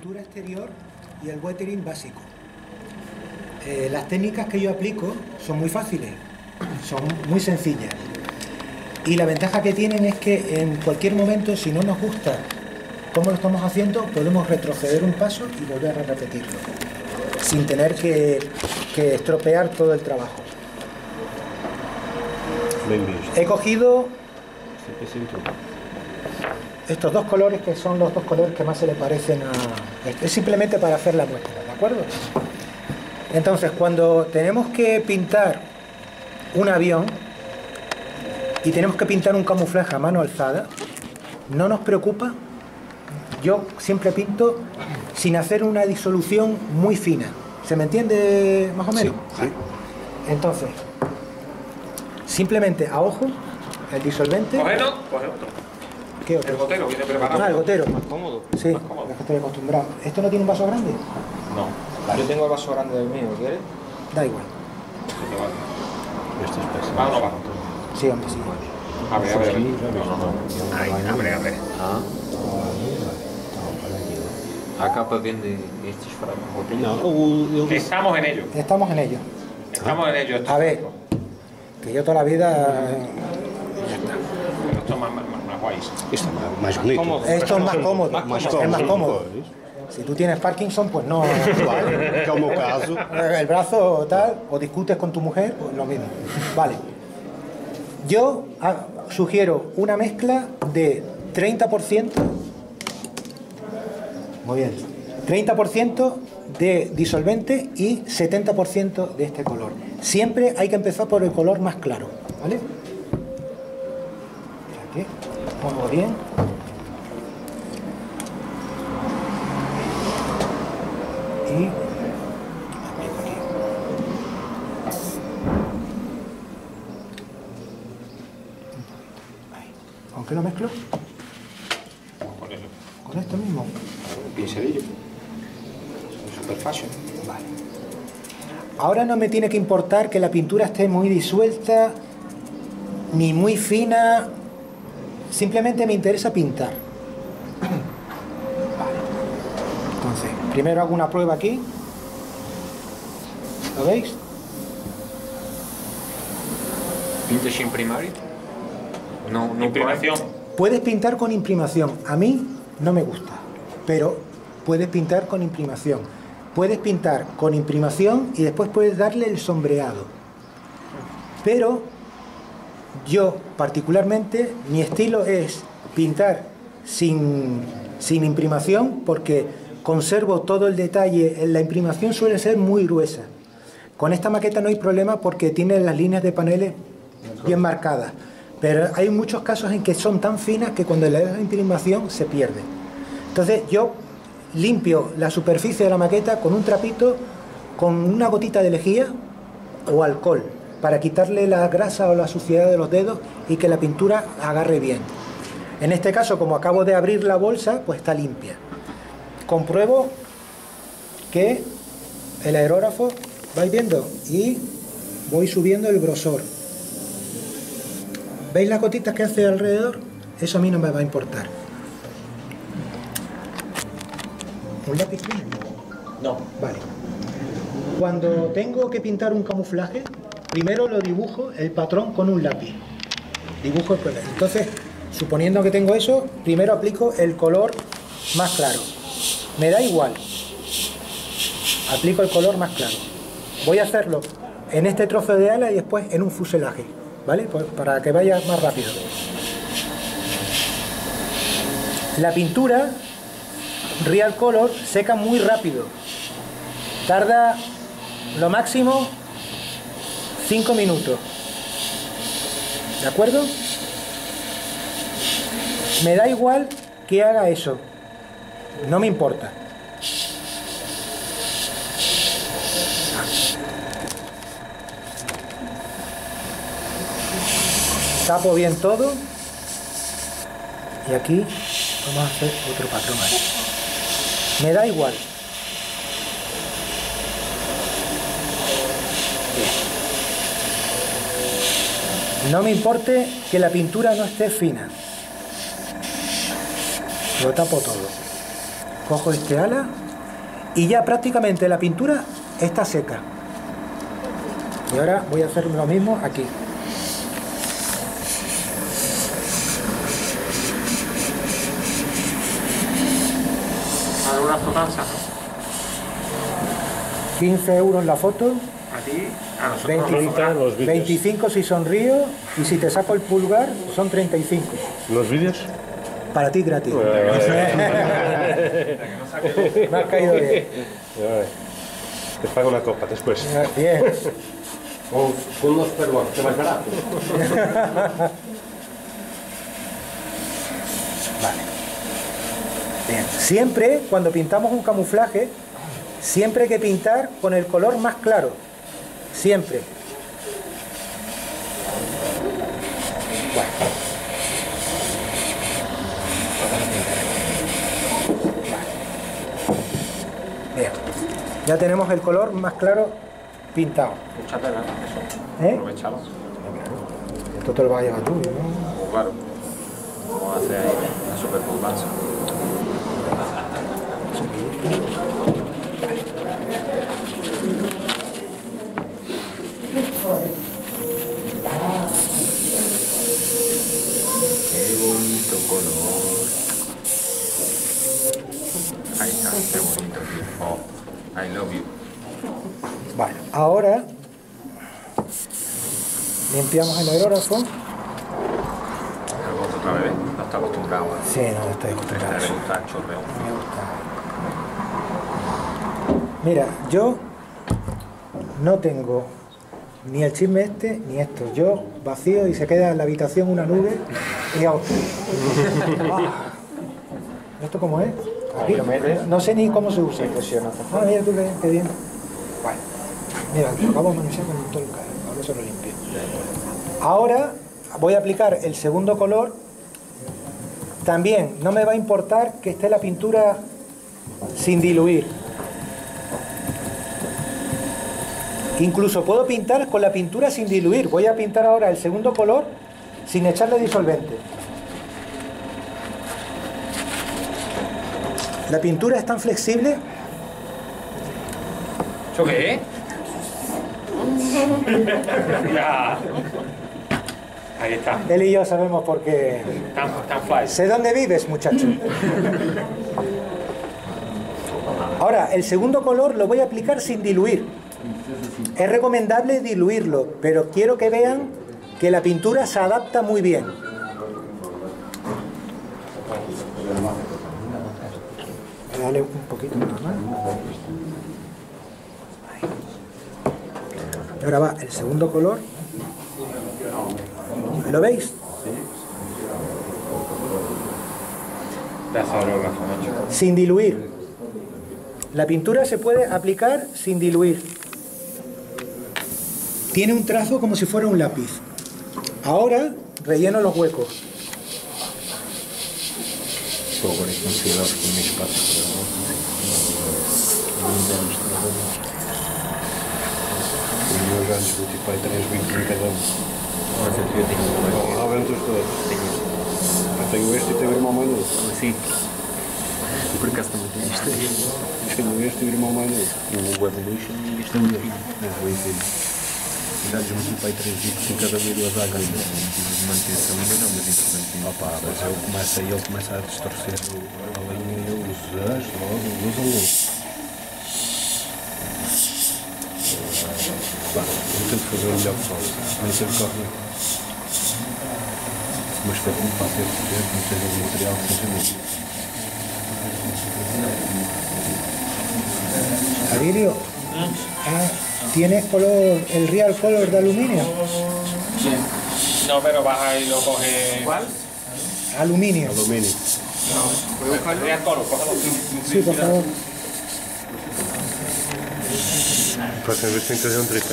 pintura exterior y el weathering básico. Las técnicas que yo aplico son muy fáciles, son muy sencillas. Y la ventaja que tienen es que en cualquier momento, si no nos gusta cómo lo estamos haciendo, podemos retroceder un paso y volver a repetirlo, sin tener que estropear todo el trabajo. He cogido estos dos colores, que son los dos colores que más se le parecen a... Es simplemente para hacer la muestra, ¿de acuerdo? Entonces, cuando tenemos que pintar un avión y tenemos que pintar un camuflaje a mano alzada, no nos preocupa. Yo siempre pinto sin hacer una disolución muy fina. ¿Se me entiende más o menos? Sí, sí. Entonces, simplemente a ojo, el disolvente... Coge otro. ¿Qué otro? El gotero viene preparado. Ah, el gotero. Más cómodo. Sí, Más cómodo. es que estoy acostumbrado. ¿Esto no tiene un vaso grande? No. Yo tengo el vaso grande del mío, ¿quieres? Da igual. Esto es pesado. ¿Va o no va? Sí, hombre, sí. Abre. No. Ahí, abre. A capa vende estes botelhas? Estamos en ello. Estamos en ello. Estamos en ello. A ver, que yo toda la vida... Pero esto es más guays. Isto é mais bonito. Cómodo. Esto es más cómodo, Mais es más cómodo. Pois. Si tú tienes Parkinson, pues no... Claro, que é o meu caso. El brazo tal, o discutes con tu mujer, pues lo mismo. Vale. Yo sugiero una mezcla de 30%, muy bien, 30% de disolvente y 70% de este color. Siempre hay que empezar por el color más claro, ¿vale? Aquí, pongo bien. Y aplico aquí. Ahí. ¿Con qué lo mezclo? Con eso. Con esto mismo. Un pincelillo. Super fashion. Vale. Ahora no me tiene que importar que la pintura esté muy disuelta ni muy fina. Simplemente me interesa pintar. Vale. Entonces, primero hago una prueba aquí. ¿Lo veis? Pintas sin primario? No, no Imprimación. Puedes pintar con imprimación. A mí no me gusta, pero puedes pintar con imprimación. Puedes pintar con imprimación y después puedes darle el sombreado. Pero yo, particularmente, mi estilo es pintar sin imprimación, porque conservo todo el detalle. La imprimación suele ser muy gruesa. Con esta maqueta no hay problema porque tiene las líneas de paneles bien marcadas. Pero hay muchos casos en que son tan finas que cuando le das la imprimación se pierde. Entonces yo limpio la superficie de la maqueta con un trapito, con una gotita de lejía o alcohol, para quitarle la grasa o la suciedad de los dedos y que la pintura agarre bien. En este caso, como acabo de abrir la bolsa, pues está limpia. Compruebo que el aerógrafo, vais viendo, y voy subiendo el grosor. ¿Veis las gotitas que hace alrededor? Eso a mí no me va a importar. ¿Un lápiz fino? No. Vale. Cuando tengo que pintar un camuflaje, primero lo dibujo el patrón con un lápiz. Dibujo el color. Entonces, suponiendo que tengo eso, primero aplico el color más claro. Me da igual. Aplico el color más claro. Voy a hacerlo en este trozo de ala y después en un fuselaje, ¿vale? Pues para que vaya más rápido. La pintura Real Color seca muy rápido. Tarda lo máximo 5 minutos. ¿De acuerdo? Me da igual que haga eso. No me importa. Tapo bien todo. Y aquí vamos a hacer otro patrón ahí. Me da igual. Bien. No me importe que la pintura no esté fina. Lo tapo todo. Cojo este ala y ya prácticamente la pintura está seca. Y ahora voy a hacer lo mismo aquí. ¿Alguna fotanza? 15 euros la foto, ¿A ti? A nosotros 20, los 25 si sonrío y si te saco el pulgar son 35. ¿Los vídeos? Para ti gratis. Me has caído bien. Te pago una copa después. Bien. Con unos perros, que más barato. Vale. Bien. Siempre, cuando pintamos un camuflaje, siempre hay que pintar con el color más claro. Siempre. Bueno. Bien. Ya tenemos el color más claro pintado. Échate la eso. ¿Eh? Aprovechalo. Esto te lo vas a llevar tú, ¿no? Claro. Vamos a hacer ahí la superpolvanza. Qué bonito color. Ahí está, qué bonito, tío. Oh, I love you. Vale, ahora limpiamos el aerógrafo. El voto otra vez, no está acostumbrado a Sí, no estoy acostumbrado. le gusta el chorreo. Me gusta. Mira, yo no tengo ni el chisme este ni esto. Yo vacío y se queda en la habitación una nube y hago. ¿Esto cómo es? Aquí. No sé ni cómo se usa. Ah, mira tú qué bien. Bueno, mira, lo acabo de manusear con todo el carro. Ahora se lo limpio. Ahora voy a aplicar el segundo color. También no me va a importar que esté la pintura sin diluir. Incluso puedo pintar con la pintura sin diluir. Voy a pintar ahora el segundo color sin echarle disolvente. La pintura es tan flexible. ¿Eso qué es? Ya. Ahí está. Él y yo sabemos por qué. Tan fly. Sé dónde vives, muchacho. Ahora, el segundo color lo voy a aplicar sin diluir. Es recomendable diluirlo, pero quiero que vean que la pintura se adapta muy bien. Dale un poquito más. Y ahora va el segundo color. ¿Lo veis? Sin diluir. La pintura se puede aplicar sin diluir. Tiene un trazo como si fuera un lápiz. Ahora relleno los huecos. Agora com cuidado com o meu espaço. Eu já lhes multipliquei 3 bicos em cada um. Mas eu tenho uma. Aventos todos. Eu tenho este e tenho o irmão mais novo. Sim. Por acaso também tenho isto aí. Tenho este e o irmão mais novo. O Evolution e este é o meu filho. O Enfim. Já lhes multipliquei 3 bicos em cada um e 2 águas. Ainda não tive manutenção ainda não, mas entretanto. Opa, mas ele começa a distorcer a linha e eu uso logo. Pá, eu tento fazer o melhor que posso. Nem sempre corre. Mas foi como para ter poder, não seja o material que seja mesmo. Avilio, ¿tienes color, el real color de aluminio? Sí. No, pero baja y lo coge. ¿Cuál? Aluminio. Aluminio. No, voy a buscar el real color, cógelo. Sí, por favor. A próxima vez tem que trazer tripé.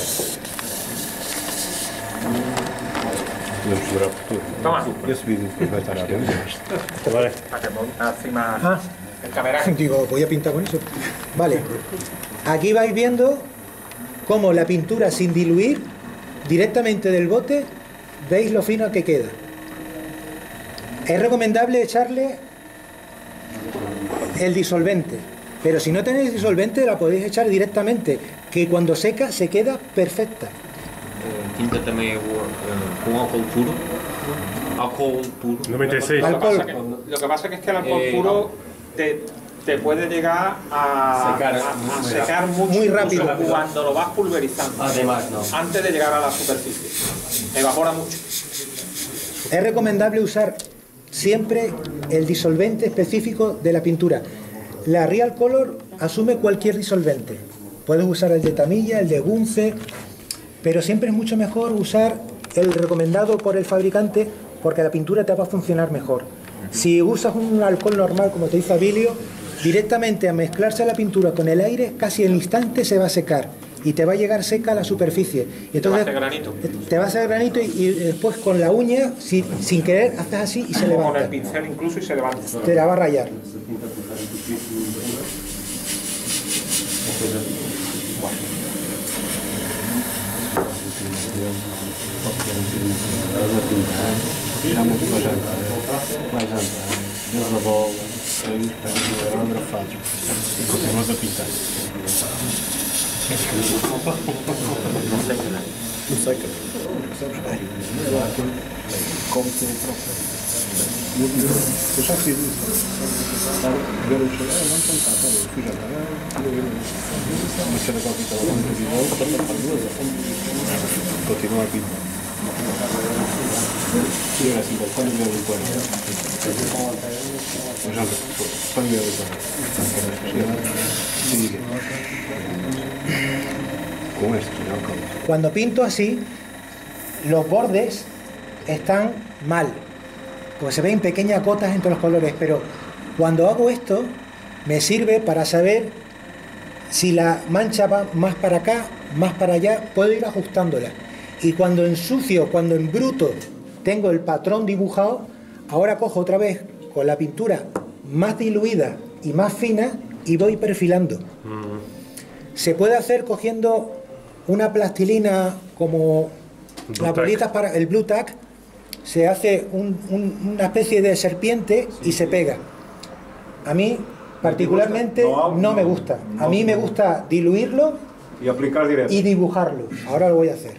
Podemos durar por tudo. Toma. Esse vídeo depois vai estar a ver. Para que encima Ah, el cámara. digo, voy a pintar con eso. Vale. Aquí vais viendo cómo la pintura sin diluir directamente del bote, veis lo fino que queda. Es recomendable echarle el disolvente. Pero si no tenéis disolvente, la podéis echar directamente, que cuando seca se queda perfecta. Tinta também é boa com álcool puro. Álcool puro. 96. Alcohol. Lo que pasa es que el alcohol puro te puede llegar a secar mucho, Muy rápido. incluso cuando lo vas pulverizando. Además, no. Antes de llegar a la superficie. Evapora mucho. Es recomendable usar siempre el disolvente específico de la pintura. La Real Color asume cualquier disolvente. Puedes usar el de Tamiya, el de Gunze, pero siempre es mucho mejor usar el recomendado por el fabricante porque la pintura te va a funcionar mejor. Si usas un alcohol normal, como te dice Abilio, directamente a mezclarse la pintura con el aire, casi al instante se va a secar y te va a llegar seca a la superficie. Y entonces, te va a hacer granito. Te va a hacer granito y después con la uña, sin querer, haces así y se Con levanta. el pincel incluso y se levanta. Te la va a rayar. Continuas a pintar. Não sei, cara. Como se eu já fiz isso. Ver o chegar, não tem cá, tá? Eu fui já lá, uma cena qualquer que ela não viu, outra para duas. Continua a pintar. E era assim, quando vier o plano. Já quando vier o plano. Sigue. Con esto, ¿no? Cuando pinto así, los bordes están mal, porque se ven pequeñas gotas entre los colores, pero cuando hago esto me sirve para saber si la mancha va más para acá, más para allá, puedo ir ajustándola. Y cuando ensucio, cuando embruto, tengo el patrón dibujado, ahora cojo otra vez con la pintura más diluida y más fina y voy perfilando. Se puede hacer cogiendo una plastilina como las bolitas para el Blue Tack, se hace una especie de serpiente y se pega. A mí particularmente no me gusta. A mí me gusta diluirlo y aplicar directo. Y dibujarlo. Ahora lo voy a hacer.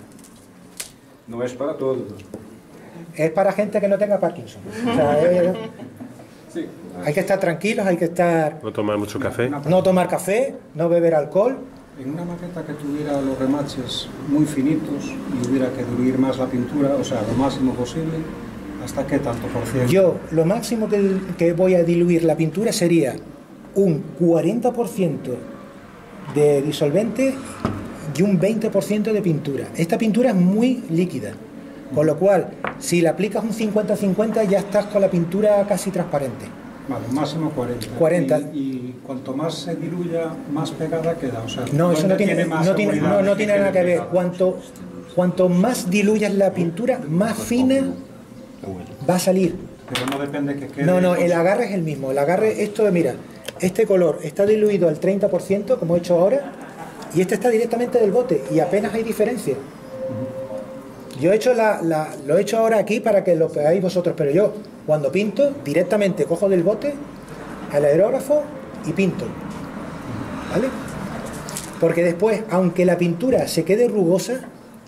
No es para todos. Es para gente que no tenga Parkinson. O sea, Sí. hay que estar tranquilos, hay que estar... No tomar mucho café. No tomar café, no beber alcohol. En una maqueta que tuviera los remaches muy finitos y hubiera que diluir más la pintura, o sea, lo máximo posible, ¿hasta qué tanto por ciento? Yo, lo máximo que voy a diluir la pintura sería un 40% de disolvente y un 20% de pintura. Esta pintura es muy líquida, con lo cual, si le aplicas un 50-50 ya estás con la pintura casi transparente. Vale, máximo 40. 40. Y cuanto más se diluya, más pegada queda. O sea, No, eso no tiene, más no tiene seguridad nada que ver. pegada. Cuanto más diluyas la pintura, más fina va a salir. Pero no depende que quede... No, el agarre es el mismo. El agarre, mira, este color está diluido al 30%, como he hecho ahora, y este está directamente del bote, y apenas hay diferencia. Yo he hecho lo he hecho ahora aquí para que lo veáis vosotros, pero yo, cuando pinto, directamente cojo del bote al aerógrafo y pinto. ¿Vale? Porque después, aunque la pintura se quede rugosa,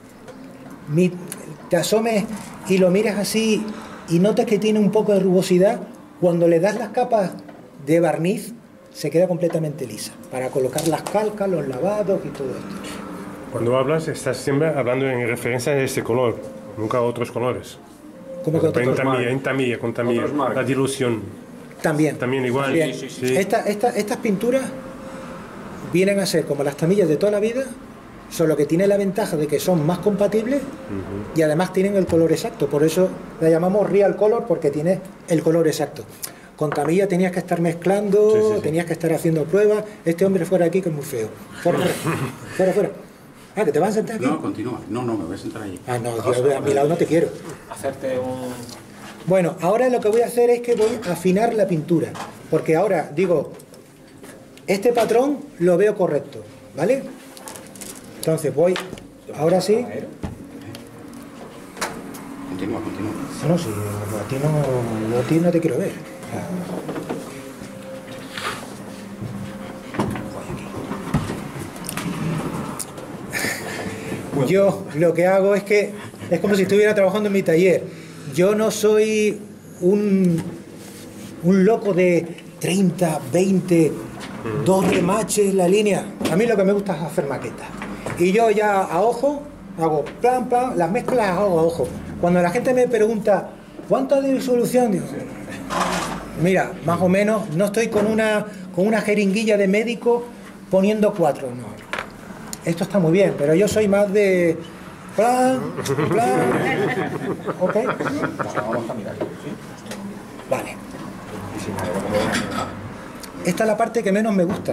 te asomes y lo miras así y notas que tiene un poco de rugosidad, cuando le das las capas de barniz, se queda completamente lisa, para colocar las calcas, los lavados y todo esto. Cuando hablas, estás siempre hablando en referencia a ese color, nunca a otros colores. ¿Cómo que otros colores? En Tamiya, con Tamiya, la dilución. También igual. Bien. Sí. Estas pinturas vienen a ser como las tamillas de toda la vida, solo que tiene la ventaja de que son más compatibles y además tienen el color exacto. Por eso la llamamos Real Color, porque tiene el color exacto. Con tamilla tenías que estar mezclando, sí. tenías que estar haciendo pruebas. Este hombre fuera aquí, que es muy feo. Fuera. Ah, ¿que te vas a sentar aquí? No, continúa. No, me voy a sentar allí. Ah, no, yo a mi lado no te quiero. Hacerte un... Bueno, ahora lo que voy a hacer es que voy a afinar la pintura, porque ahora digo, este patrón lo veo correcto, ¿vale? Entonces voy, ahora sí. Continúa. No, sí, a ti no te quiero ver. Yo lo que hago es que es como si estuviera trabajando en mi taller. Yo no soy un loco de 30, 20, 2 remaches la línea. A mí lo que me gusta es hacer maquetas. Y yo ya a ojo hago plan, plan, las mezclas las hago a ojo. Cuando la gente me pregunta ¿cuánto de disolución? Digo, mira, más o menos, no estoy con una jeringuilla de médico poniendo 4, no. Esto está muy bien, pero yo soy más de plan, ¿ok? Vamos a mirar. Vale. Esta es la parte que menos me gusta.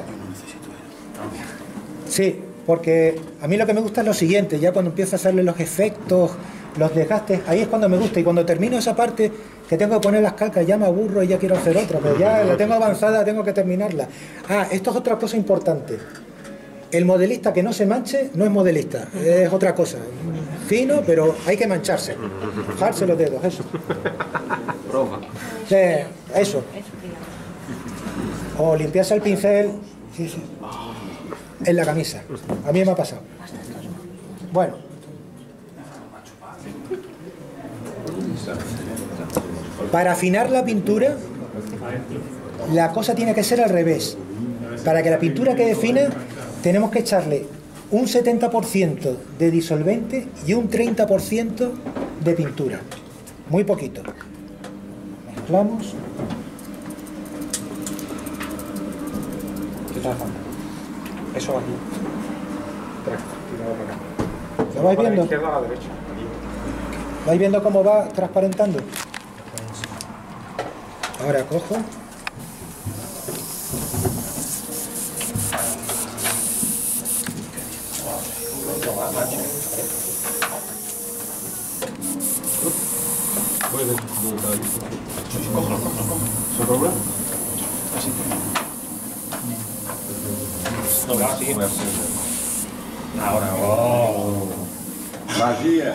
Sí, porque a mí lo que me gusta es lo siguiente, ya cuando empiezo a hacerle los efectos, los desgastes, ahí es cuando me gusta, y cuando termino esa parte que tengo que poner las calcas ya me aburro y ya quiero hacer otra, pero ya la tengo avanzada, tengo que terminarla. Esto es otra cosa importante. El modelista que no se manche no es modelista, es otra cosa. Fino, pero hay que mancharse. Mojarse los dedos, eso. Eso. O limpiarse el pincel en la camisa. A mí me ha pasado. Bueno. Para afinar la pintura, la cosa tiene que ser al revés. Para que la pintura quede fina, tenemos que echarle un 70% de disolvente y un 30% de pintura. Muy poquito. Mezclamos. ¿Qué tal? Eso aquí. ¿Lo vais viendo? De la izquierda a la derecha. ¿Vais viendo cómo va transparentando? Ahora cojo. Ahora, oh. Magia.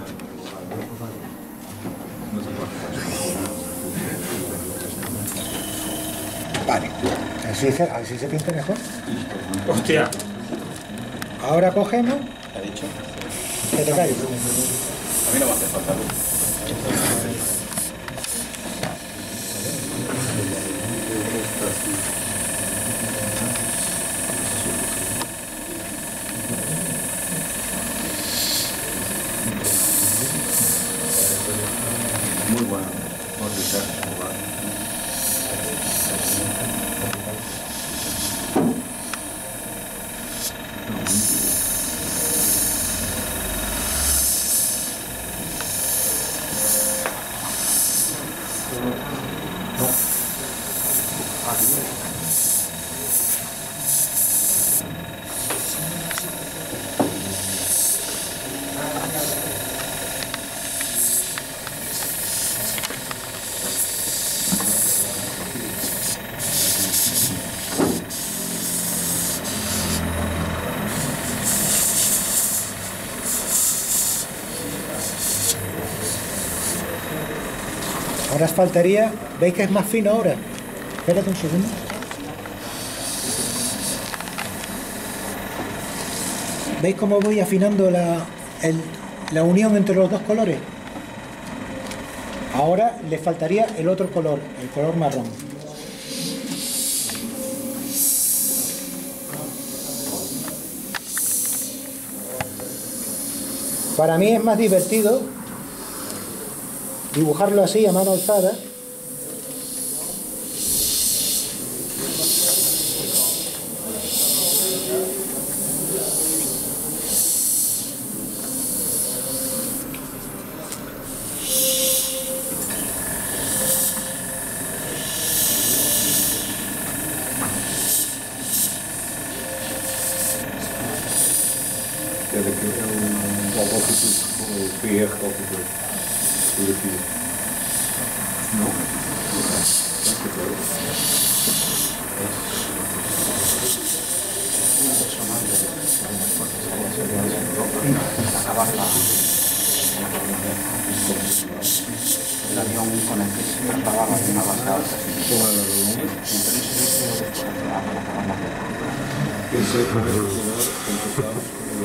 Vale, así se pinta mejor. Hostia. Ahora cogemos. ¿Te ha dicho? Que te calles. A mí no me hace falta luz. Muy bueno. Vamos a echar. Ahora os faltaría, ¿veis que es más fino ahora? Espérate un segundo. ¿Veis cómo voy afinando la unión entre los dos colores? Ahora le faltaría el otro color, el color marrón. Para mí es más divertido dibujarlo así a mano alzada. El avión con el que se trasladaba de una base a otra.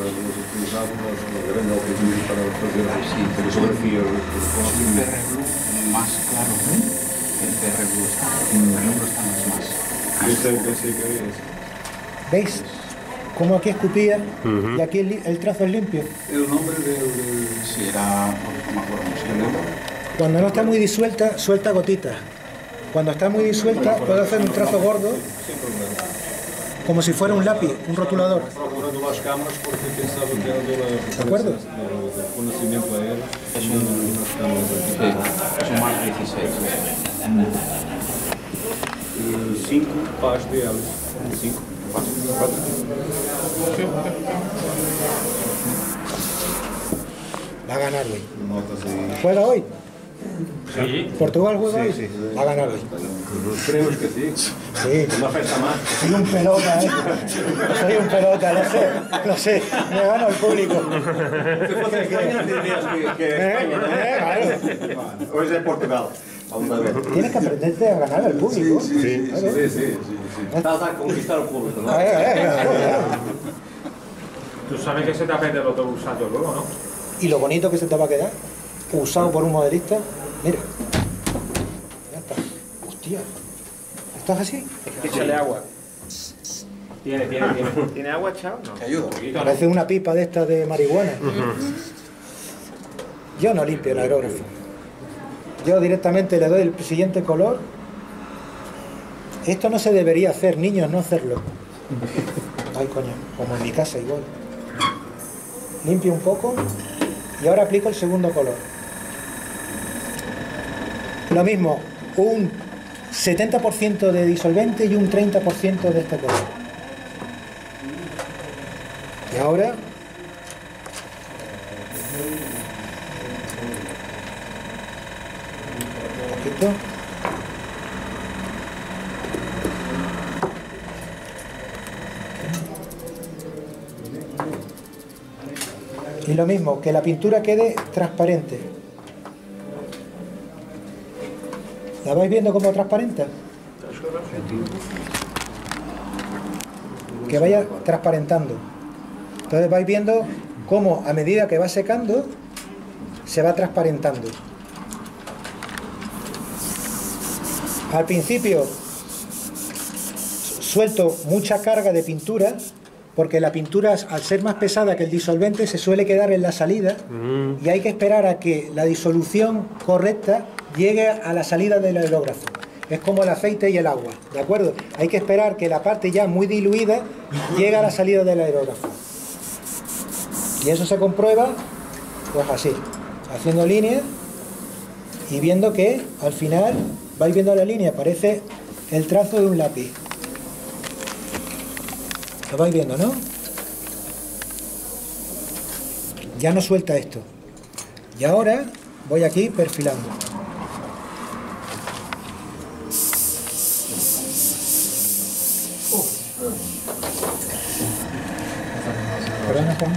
los utilizados los grandes objetivos para fazer fotografía un PRGlue más claro que el PRGlue está. El PRGlue está más. pensei que era eso. ¿Veis? Como aquí escupía y aquí el trazo es limpio. El nombre del... Sí, era... no me acuerdo cómo se llama. Cuando no está muy disuelta, suelta gotitas. Cuando está muy disuelta, puedo hacer un trazo gordo, como si fuera un lápiz, un rotulador. Procurando las cámaras porque pensaba que era ¿De acuerdo? del conocimiento aéreo. Es unas cámaras de... es un Mark 16. 5 pares de hélices. 5. 4. Va a ganar hoy. Notas ahí. ¿Juega hoy? Sí. ¿Portugal juega hoy? Sí. Va a ganar hoy. Creemos que sí. Sí. Una festa más. Soy un pelota, ¿eh? Soy un pelota, lo sé. Me gano el público. Si fuese España dirías que España, Claro. Hoy es de Portugal. Vamos a ver. Tienes que aprenderte a ganar al público. Sí. Claro. Estás a conquistar el público, ¿no? Tú sabes que se te apetece el autobús usado luego, ¿no? Y lo bonito que se te va a quedar, usado por un modelista, mira. Ya está. Hostia. ¿Estás así? Échale agua. ¿Tiene agua echado? No. ¿Te ayudo? Parece una pipa de estas de marihuana. Yo no limpio el aerógrafo. Yo directamente le doy el siguiente color. Esto no se debería hacer, niños, no hacerlo. Ay, coño, como en mi casa igual. Limpio un poco y ahora aplico el segundo color. Lo mismo, un 70% de disolvente y un 30% de este color. Y ahora un poquito. Y lo mismo, que la pintura quede transparente. ¿La vais viendo como transparente? Que vaya transparentando. Entonces vais viendo cómo a medida que va secando se va transparentando. Al principio suelto mucha carga de pintura, porque la pintura, al ser más pesada que el disolvente, se suele quedar en la salida y hay que esperar a que la disolución correcta llegue a la salida del aerógrafo. Es como el aceite y el agua, ¿de acuerdo? Hay que esperar que la parte ya muy diluida llegue a la salida del aerógrafo. Y eso se comprueba, pues así, haciendo líneas y viendo que al final vais viendo la línea, parece el trazo de un lápiz. Lo vais viendo, ¿no? Ya no suelta esto. Y ahora voy aquí perfilando. ¿Perdona, Juan?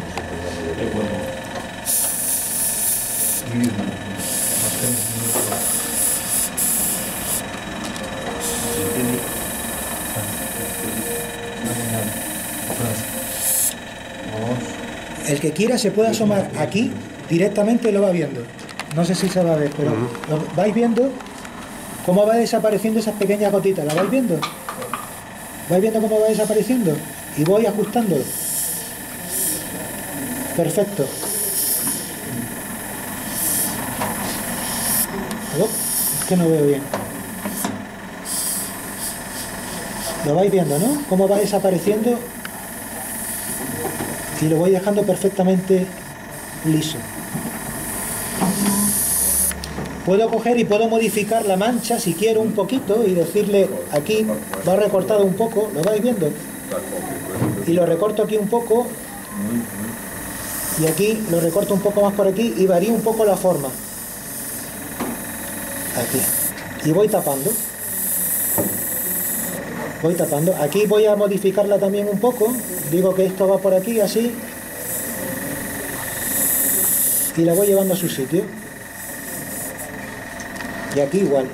El que quiera se puede asomar aquí directamente y lo va viendo. No sé si se va a ver, pero lo vais viendo cómo va desapareciendo esas pequeñas gotitas. ¿La vais viendo? ¿Vais viendo cómo va desapareciendo? Y voy ajustándolo. Perfecto. Oh, es que no veo bien. Lo vais viendo, ¿no? Cómo va desapareciendo y lo voy dejando perfectamente liso. Puedo coger y puedo modificar la mancha si quiero un poquito y decirle aquí va recortado un poco, ¿lo vais viendo? Y lo recorto aquí un poco y aquí lo recorto un poco más por aquí y varío un poco la forma. Aquí. Y voy tapando. Voy tapando. Aquí voy a modificarla también un poco. Digo que esto va por aquí, así. Y la voy llevando a su sitio. Y aquí igual.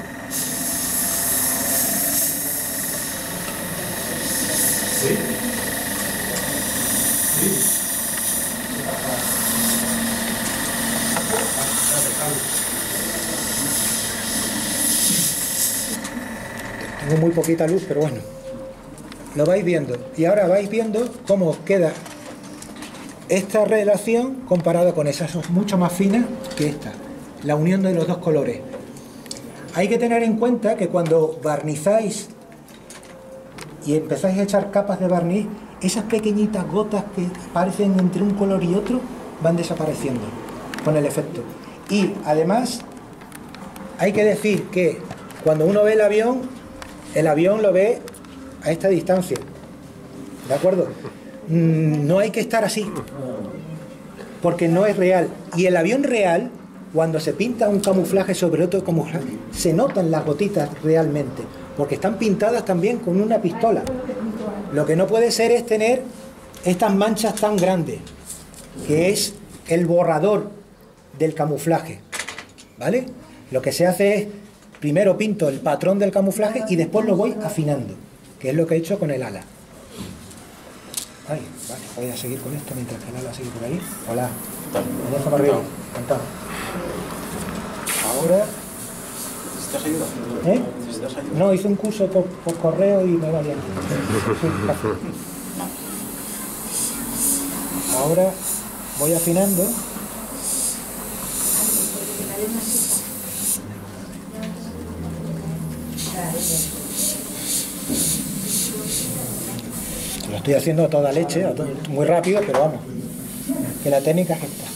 muy poquita luz, pero bueno, lo vais viendo. Y ahora vais viendo cómo os queda esta relación comparada con esa. Es mucho más fina que esta, la unión de los dos colores. Hay que tener en cuenta que cuando barnizáis y empezáis a echar capas de barniz, esas pequeñitas gotas que aparecen entre un color y otro van desapareciendo con el efecto. Y además hay que decir que cuando uno ve el avión lo ve a esta distancia, ¿de acuerdo? No hay que estar así, porque no es real. Y el avión real, cuando se pinta un camuflaje sobre otro camuflaje, se notan las gotitas realmente, porque están pintadas también con una pistola. Lo que no puede ser es tener estas manchas tan grandes, que es el borrador del camuflaje, ¿vale? Lo que se hace es, primero pinto el patrón del camuflaje y después lo voy afinando, que es lo que he hecho con el ala. Ay, vale, voy a seguir con esto mientras que el ala sigue por ahí. Hola, me dejo para arriba, encantado. Ahora... ¿Estás ayudando? ¿Eh? No, hice un curso por correo y me va bien. Ahora voy afinando. Lo estoy haciendo a toda leche, muy rápido, pero vamos, que la técnica es esta.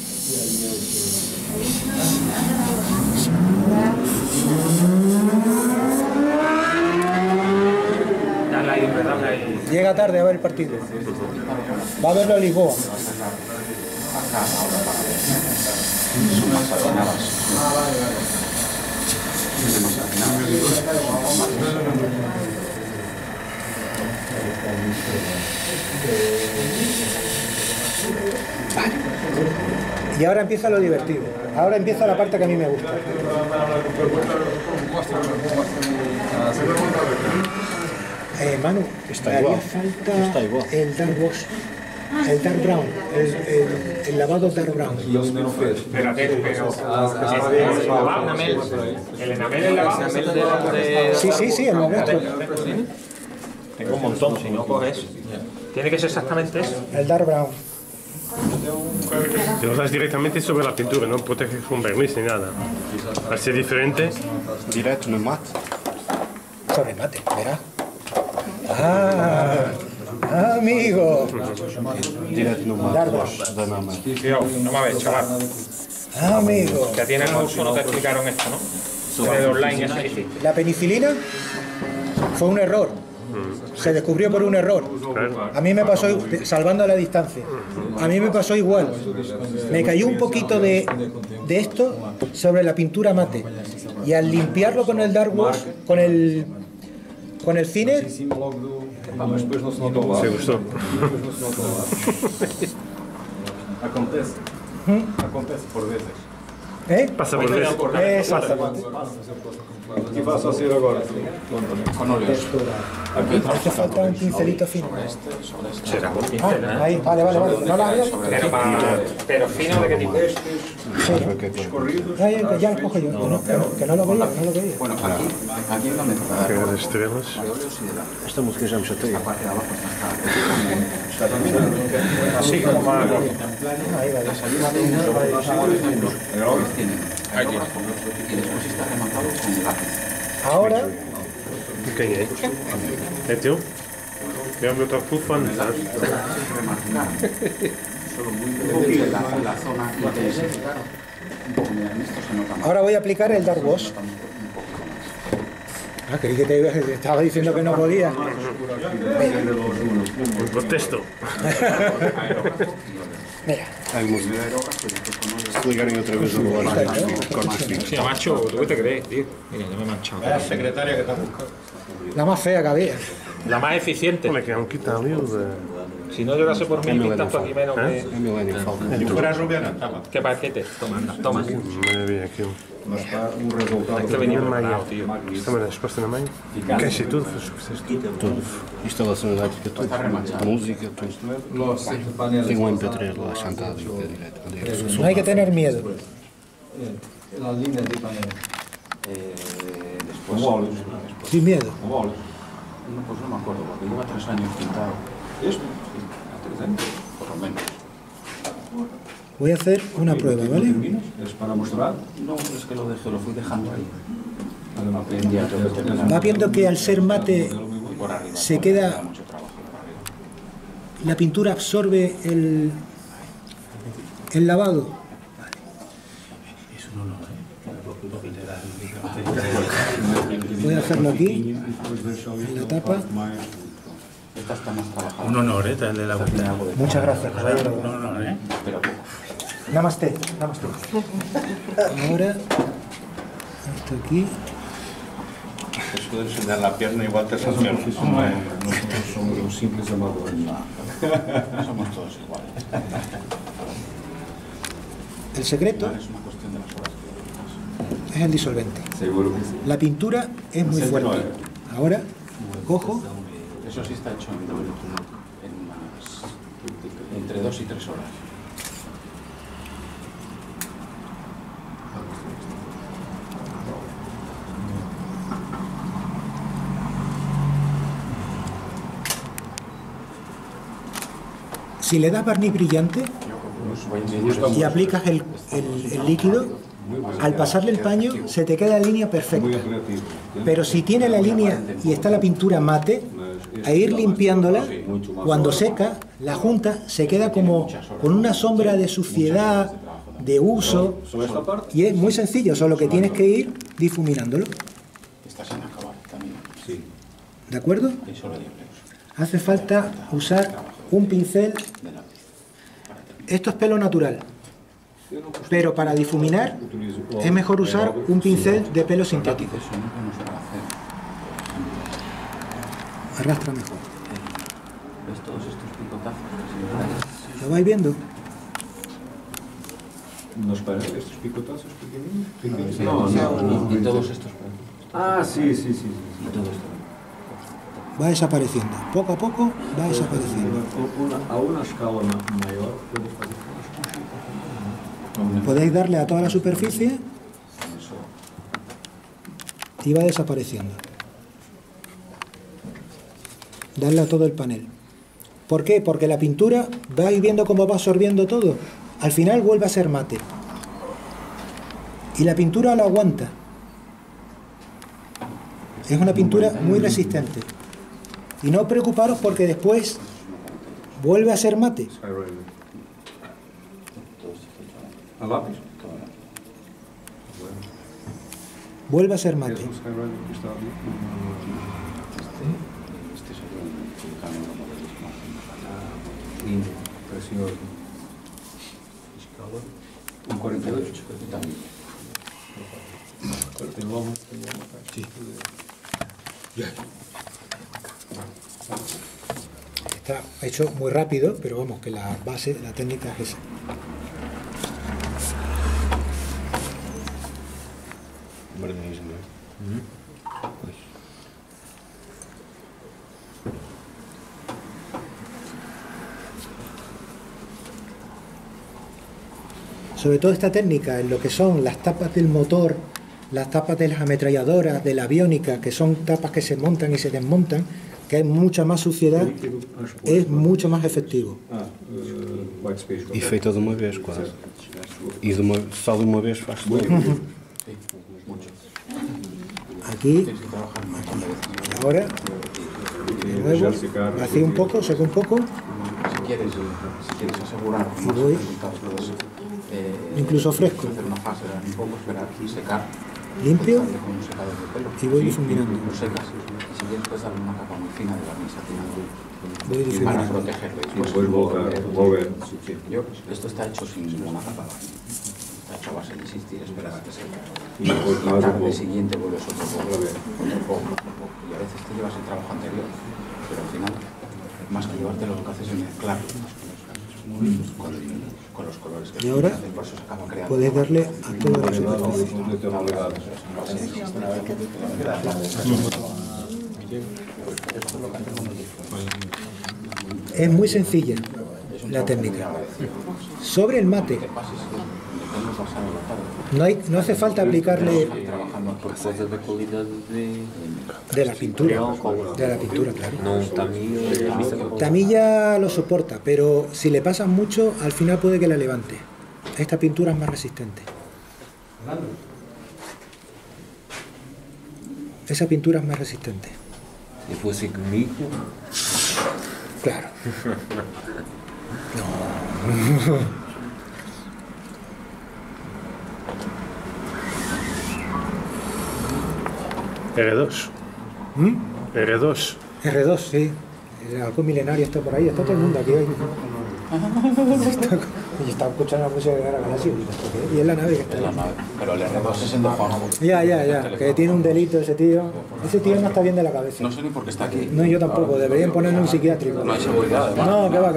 Llega tarde a ver el partido. Va a verlo a Lisboa. Vale. Y ahora empieza lo divertido. Ahora empieza la parte que a mí me gusta. Manu, me haría falta el Dark Wash, el Dark Brown, el lavado Dark Brown. Espérate, pero el enamel es lavado. Sí, el nuestro. Tengo un montón, si no coges. Tiene que ser exactamente eso. El Dark Brown. Te lo das directamente sobre la pintura, no proteges con verniz ni nada. Al ser diferente. Direto no mate. Sobre mate, verá. Amigo. Direto no mate da nama. Tío, no me ves, chaval. Amigo. Ya tienes curso, no te explicaron esto, ¿no? De online, eso que hiciste. La penicilina fue un error. Se descubrió por un error. A mí me pasó, salvando la distancia, a mí me pasó igual. Me cayó un poquito de esto sobre la pintura mate. Y al limpiarlo con el Dark Wash, con el thinner, Se gustó. Acontece por veces. ¿eh? Pasa por veces. Exactamente. ¿Qué vas a hacer ahora? Con óleos. Hace falta un pincelito fino. Será por pincel, ¿eh? Ahí, vale. No la había. Pero fino, ¿de qué tipo? Ya lo cojo yo. Que no lo veía. Bueno, aquí es donde está. Pegar estrelas. De óleos y de lápiz. Esta música já me chateia. La parte de abajo está. Así como más. Ahí vale. Tienen. Y después está rematado con lápiz. Ahora, Quem é? É teu? É o meu telefone, sabes? Remarcar. Solo muy la zona interesa. Un poco, mira, en esto se nota más. ahora voy a aplicar el Dark Wash. Creí que te estaba diciendo que no podía. Protesto. Mira, Ai, música. Se ligarem outra vez a rolar cortes fixos. Sí, macho, ¿tú qué te crees, tío? Mira, ya me he manchado. La secretaria que está buscando. la más fea que había. La más eficiente. Olha que é quita ali o de... Si no llorase por mí, pintas tú aquí menos que... É Millennium Falcon. Y fuera Rubiana, estaba. ¿Qué paquete? Toma, anda, toma. Não havia aquilo. Mas está un resultado. Hay que venir Meio. preparado, tío. Isto também as resposta na mãe. Caixa e tudo, fizeste tudo. Tudo. Instalação elétrica, tudo. Música, tudo. Tenho um MP3 lá sentado e o pé direito. No hay que tener miedo. Después, Sin miedo. No, pues no me acuerdo, porque lleva 3 años pintado. ¿Esto? Sí, a 3 años, por lo menos. Voy a hacer una prueba, ¿vale? ¿Es para mostrar? No, es que lo dejé, lo fui dejando ahí. Aprendí a terminar. Va viendo que al ser mate Por arriba, se queda, mucho trabajo por arriba. la pintura absorbe el lavado. Voy a hacerlo aquí, en la tapa. Esta está más trabajada. Un honor, tal de la vuelta. Muchas gracias, caballero. Un honor, Pero poco. Namaste, namaste. Ahora, esto aquí. Eso de enseñar la pierna igual te sanciona. Nosotros somos los simples amadores. Somos todos iguales. El secreto Es una cuestión de las horas que es el disolvente. Seguro que sí. La pintura es muy fuerte. Ahora, cojo, Eso sí está hecho en unas, entre 2 y 3 horas. si le das barniz brillante y aplicas el líquido, al pasarle el paño se te queda la línea perfecta. Pero si tiene la línea y está la pintura mate, a ir limpiándola, cuando seca, la junta se queda como con una sombra de suciedad, de uso, y es muy sencillo, solo que tienes que ir difuminándolo. Está sin acabar también. Sí. ¿De acuerdo? Y solo de empleos. Hace falta usar un pincel. Esto es pelo natural, pero para difuminar es mejor usar un pincel de pelo sintético. Eso nunca nos va a hacer. Arrastra mejor. ¿Ves todos estos picotazos? ¿Lo vais viendo? ¿Nos parecen estos picotazos pequeños? Y todos estos. Ah, sí, sí, sí. Y todo esto. Va desapareciendo. Poco a poco va desapareciendo. A una escala mayor puedes hacer Podéis darle a toda la superficie y va desapareciendo. Darle a todo el panel. ¿Por qué? Porque la pintura, vais viendo cómo va absorbiendo todo. Al final vuelve a ser mate. Y la pintura lo aguanta. Es una pintura muy resistente. Y no preocuparos porque después vuelve a ser mate. ¿A lápiz? Vuelve a ser mate. Este sería un cambio de modelismo. Un 48 también. Está hecho muy rápido, pero vamos, que la base, la técnica es esa. Sobre todo esta técnica en lo que son las tapas del motor, las tapas de las ametralladoras, de la aviónica, que son tapas que se montan y se desmontan, que hay mucha más suciedad, es mucho más efectivo. E feita de uma vez, quase. E só de uma vez faz-se logo. Aquí, ahora, de nuevo, vacío un poco, seco un poco, Si quieres asegurar y voy, incluso fresco, hacer una fase de un poco, esperar y secar. limpio Con un secador de pelo. y voy difuminando. Lo secas y si quieres puedes darle una capa muy fina de barniz al final. Voy Y para difuminando. protegerlo. Y después volver. Yo, esto está hecho sin ninguna capa de barniz. Está hecho a base de insistir, esperar a que seque. Y después La más un tarde poco. siguiente vuelves otro poco. Y a veces te llevas el trabajo anterior, pero al final, más que llevártelo, lo que haces es mezclarlo con los colores que Y ahora por eso se acaba creando. podéis darle a toda la superficie. Es muy sencilla la técnica. Sobre el mate, no hace falta aplicarle por causa da qualidade De la pintura. De la pintura, claro. No, Tamilla lo soporta, pero si le pasas mucho, al final puede que la levante. Esta pintura es más resistente. Esa pintura es más resistente. Se fosse comigo. Claro. R2. R2. R2, sí. El halcón milenario está por ahí. Está todo el mundo aquí hoy. Y está escuchando la música de la galaxia. Y es la nave que está ahí. Pero el R2 es el de Juan. Ya. Que tiene un delito ese tío. Ese tío no está bien de la cabeza. No sé ni por qué está aquí. No, yo tampoco. Deberían ponerle un psiquiátrico. No hay seguridad, además. No, que va.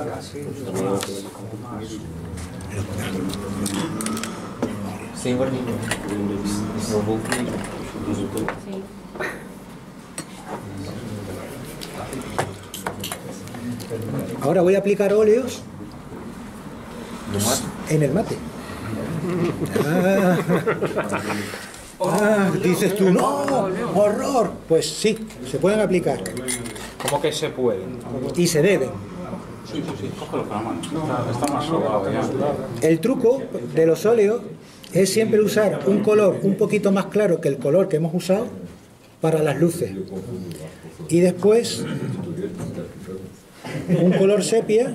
Sem guardinha. Não vou comigo. Ahora voy a aplicar óleos en el mate. Dices tú, no, horror. Pues sí, se pueden aplicar ¿Cómo que se puede? y se deben. Sí, cógelo con la mano. Está más sobado ya. El truco de los óleos es siempre usar un color un poquito más claro que el color que hemos usado para las luces. Y después un color sepia.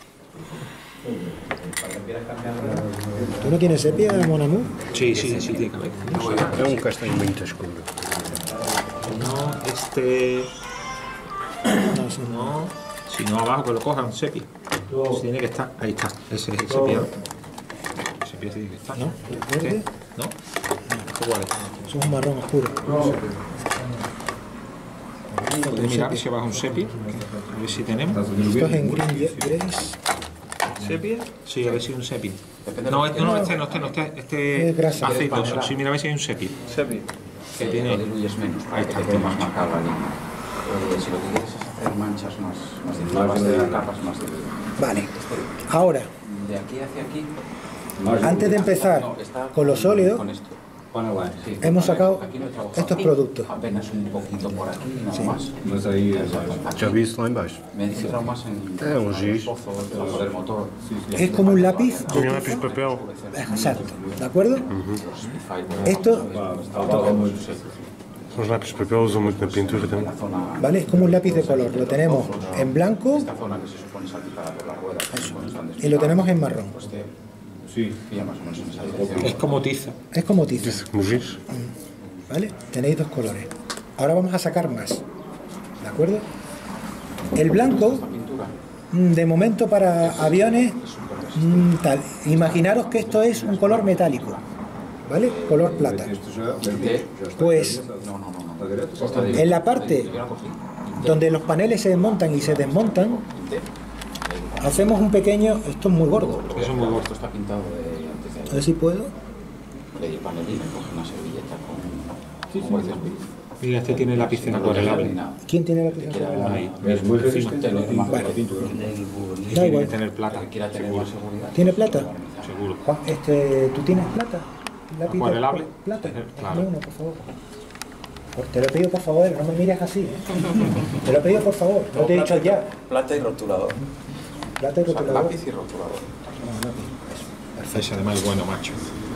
¿Tú no tienes sepia, Mon Amour? Sí, tiene que haber. É um castanho muito escuro. No, este... No, eso no. No, si no abajo que lo cojan, sepia. Tiene que estar, ahí está, ese es el sepia. El sepia tiene que estar. ¿No? ¿Qué? ¿Verde? ¿No? ¿Esto cuál es? Eso es un marrón oscuro. Puedes mirar si abajo un sepia, a ver si tenemos. Esto es en Green Grace. ¿Sepia? Sí, a ver si hay un sepia. No, este Es grasa. aceitoso. Sí, mira a ver si hay un sepia. Que Lo tiene... diluyes menos, Ahí para está, que quede más marcada la línea. Si lo que quieres es hacer manchas más definidas, capas más definidas. Vale. Ahora, De aquí hacia aquí... antes de empezar con los óleos, Con esto. Sí. hemos sacado Aquí no he trabajado. estos productos. Apenas un poquito por aquí, nada más. Mas aí Já vi isso lá embaixo. Me he centrado más en É um giz. pozos, debajo del motor. Es como un lápiz. Tinha lápis de papel. Exacto. ¿De acuerdo? Esto, Os lápis de papel usam muito na pintura também. ¿vale? Es como un lápiz de color. Lo tenemos en blanco Esta zona que se supone salpicada por la rueda. y lo tenemos en marrón. Sí, ya más o menos en esa dirección. Es como tiza. Es como tiza. Como giz. ¿Vale? Tenéis dos colores. Ahora vamos a sacar más. ¿De acuerdo? El blanco, de momento para aviones, tal. Imaginaros que esto es un color metálico. ¿Vale? Color plata. Pues en la parte donde los paneles se desmontan y se desmontan, hacemos un pequeño... Esto es muy gordo. Eso es muy gordo. Está pintado de antes de A ver si puedo. le di panelina, coge una servilleta con Mira, este tiene lápiz en acuarelable. ¿Quién tiene la pizarra? Ahí. es muy resistente Lo demás Vale. de pintura. Da Tiene que igual. tener plata. Que quiera tener más seguridad. ¿Tiene plata? Seguro. Juan, ¿tú tienes plata? ¿Lápiz de ¿Acuarelable? plata? Claro. No, por favor. Te lo he pedido por favor, no me mires así. Te lo he pedido por favor, no te he dicho ya. Plata y rotulador. Plata y O sea, rotulador. lápiz y rotulador. Ese además es bueno, macho.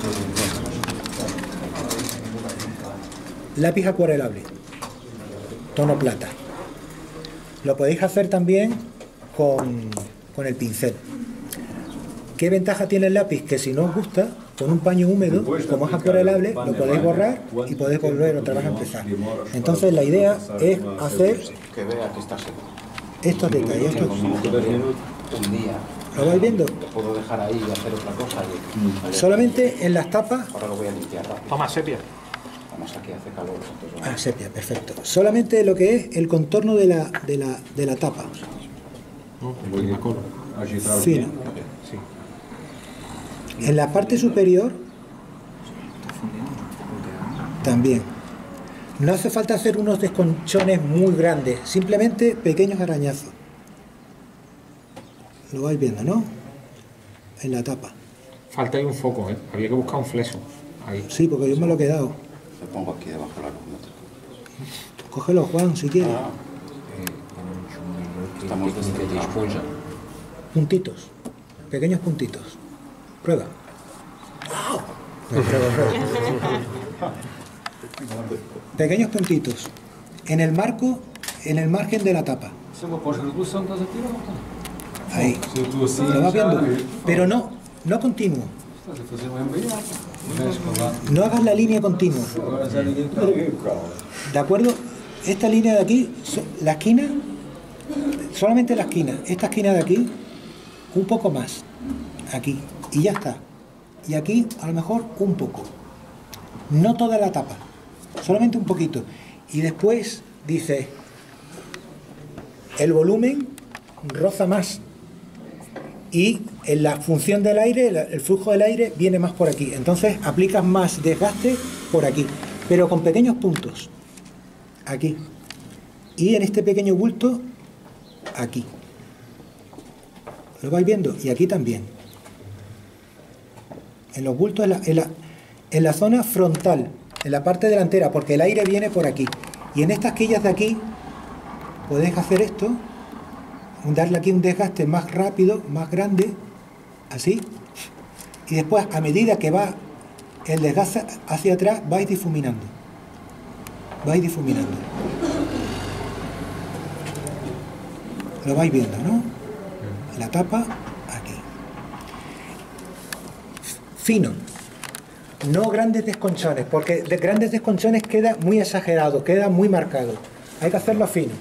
Lápiz acuarelable, tono plata. Lo podéis hacer también con el pincel. ¿Qué ventaja tiene el lápiz? Que si no os gusta, con un paño húmedo, como es acuarelable, lo podéis borrar y podéis volver otra vez a empezar. Entonces la idea es hacer Que vea que está seco. estos detalles. Un día ¿Lo vais viendo? lo puedo dejar ahí y hacer otra cosa. Solamente en las tapas. Ahora lo voy a limpiar rápido. Toma, sepia. Vamos aquí, hace calor. Entonces, Sepia, perfecto. Solamente lo que es el contorno de la tapa. Fino. En la parte superior también. No hace falta hacer unos desconchones muy grandes, simplemente pequeños arañazos. Lo vais viendo, ¿no? En la tapa. Falta ahí un foco, ¿eh? Había que buscar un fleso. Ahí. Sí, porque yo me lo he quedado. Te pongo aquí debajo la luz. Cógelo, Juan, si quieres. Estamos desde la esponja. Puntitos, pequeños puntitos. Prueba. Prueba. Pequeños puntitos. En el marco, en el margen de la tapa. Ahí. ¿Lo vas viendo? Pero no continuo. No hagas la línea continua. ¿De acuerdo? Esta línea de aquí, la esquina, solamente la esquina. Esta esquina de aquí, un poco más. Aquí. Y ya está. Y aquí, a lo mejor, un poco. No toda la tapa. Solamente un poquito. Y después dice, el volumen roza más. Y en la función del aire, el flujo del aire viene más por aquí. Entonces aplicas más desgaste por aquí, pero con pequeños puntos. Aquí. Y en este pequeño bulto, aquí. ¿Lo vais viendo? Y aquí también. En los bultos, en la zona frontal, en la parte delantera, porque el aire viene por aquí. Y en estas quillas de aquí, podéis hacer esto. Darle aquí un desgaste más rápido, más grande, así, y después a medida que va el desgaste hacia atrás, vais difuminando. Lo vais viendo, ¿no? La tapa, aquí. Fino. No grandes desconchones, porque de grandes desconchones queda muy exagerado, queda muy marcado. Hay que hacerlo fino.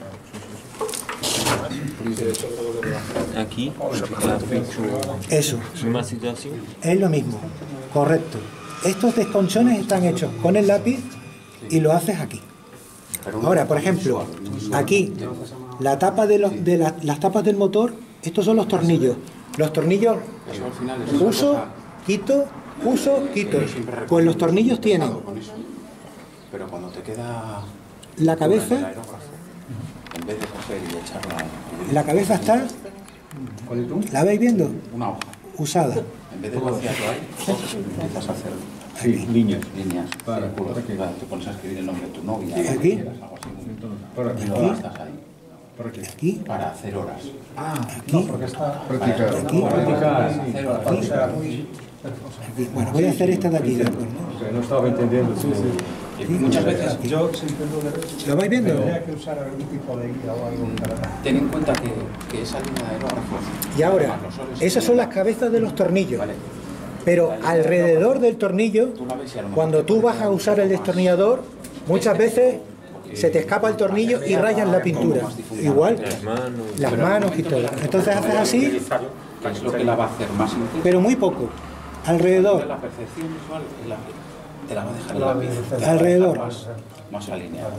Aquí, eso. misma situación. Es lo mismo, correcto. Estos desconchones están hechos con el lápiz y lo haces aquí. Ahora, por ejemplo, aquí, la tapa las tapas del motor, estos son los tornillos. Los tornillos, uso, quito. Pues los tornillos tienen pero cuando te queda la cabeza, en vez de coger y echarla, la cabeza está, ¿la veis viendo? una hoja. Usada. En vez de vaciarlo ahí, coges y empiezas a hacer líneas. Para que te pones a escribir el nombre de tu novia. Aquí. Algo así. Y lo gastas ahí. Aquí. Para hacer horas. Aquí. Aquí. Aquí. Bueno, voy a hacer esta de aquí, ¿de acuerdo? No estaba entendiendo. Y muchas veces ¿Lo vais viendo? ten en cuenta que esa línea de aerógrafos. Y ahora, esas son las cabezas de los tornillos. Pero alrededor del tornillo, cuando tú vas a usar el destornillador, muchas veces se te escapa el tornillo y rayas la pintura. Igual, las manos y todo. Entonces haces así, Que es lo que la va a hacer más intensa. pero muy poco. Alrededor. La percepción visual te la va a dejar el lápiz. Alrededor. Más alineado.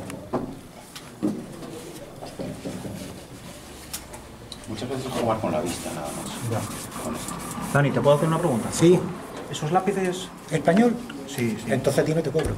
Muchas veces es jugar con la vista nada más. Con esto. Dani, ¿te puedo hacer una pregunta? Sí. ¿Esos lápices? ¿Español? Sí. Entonces a ti no te cobro.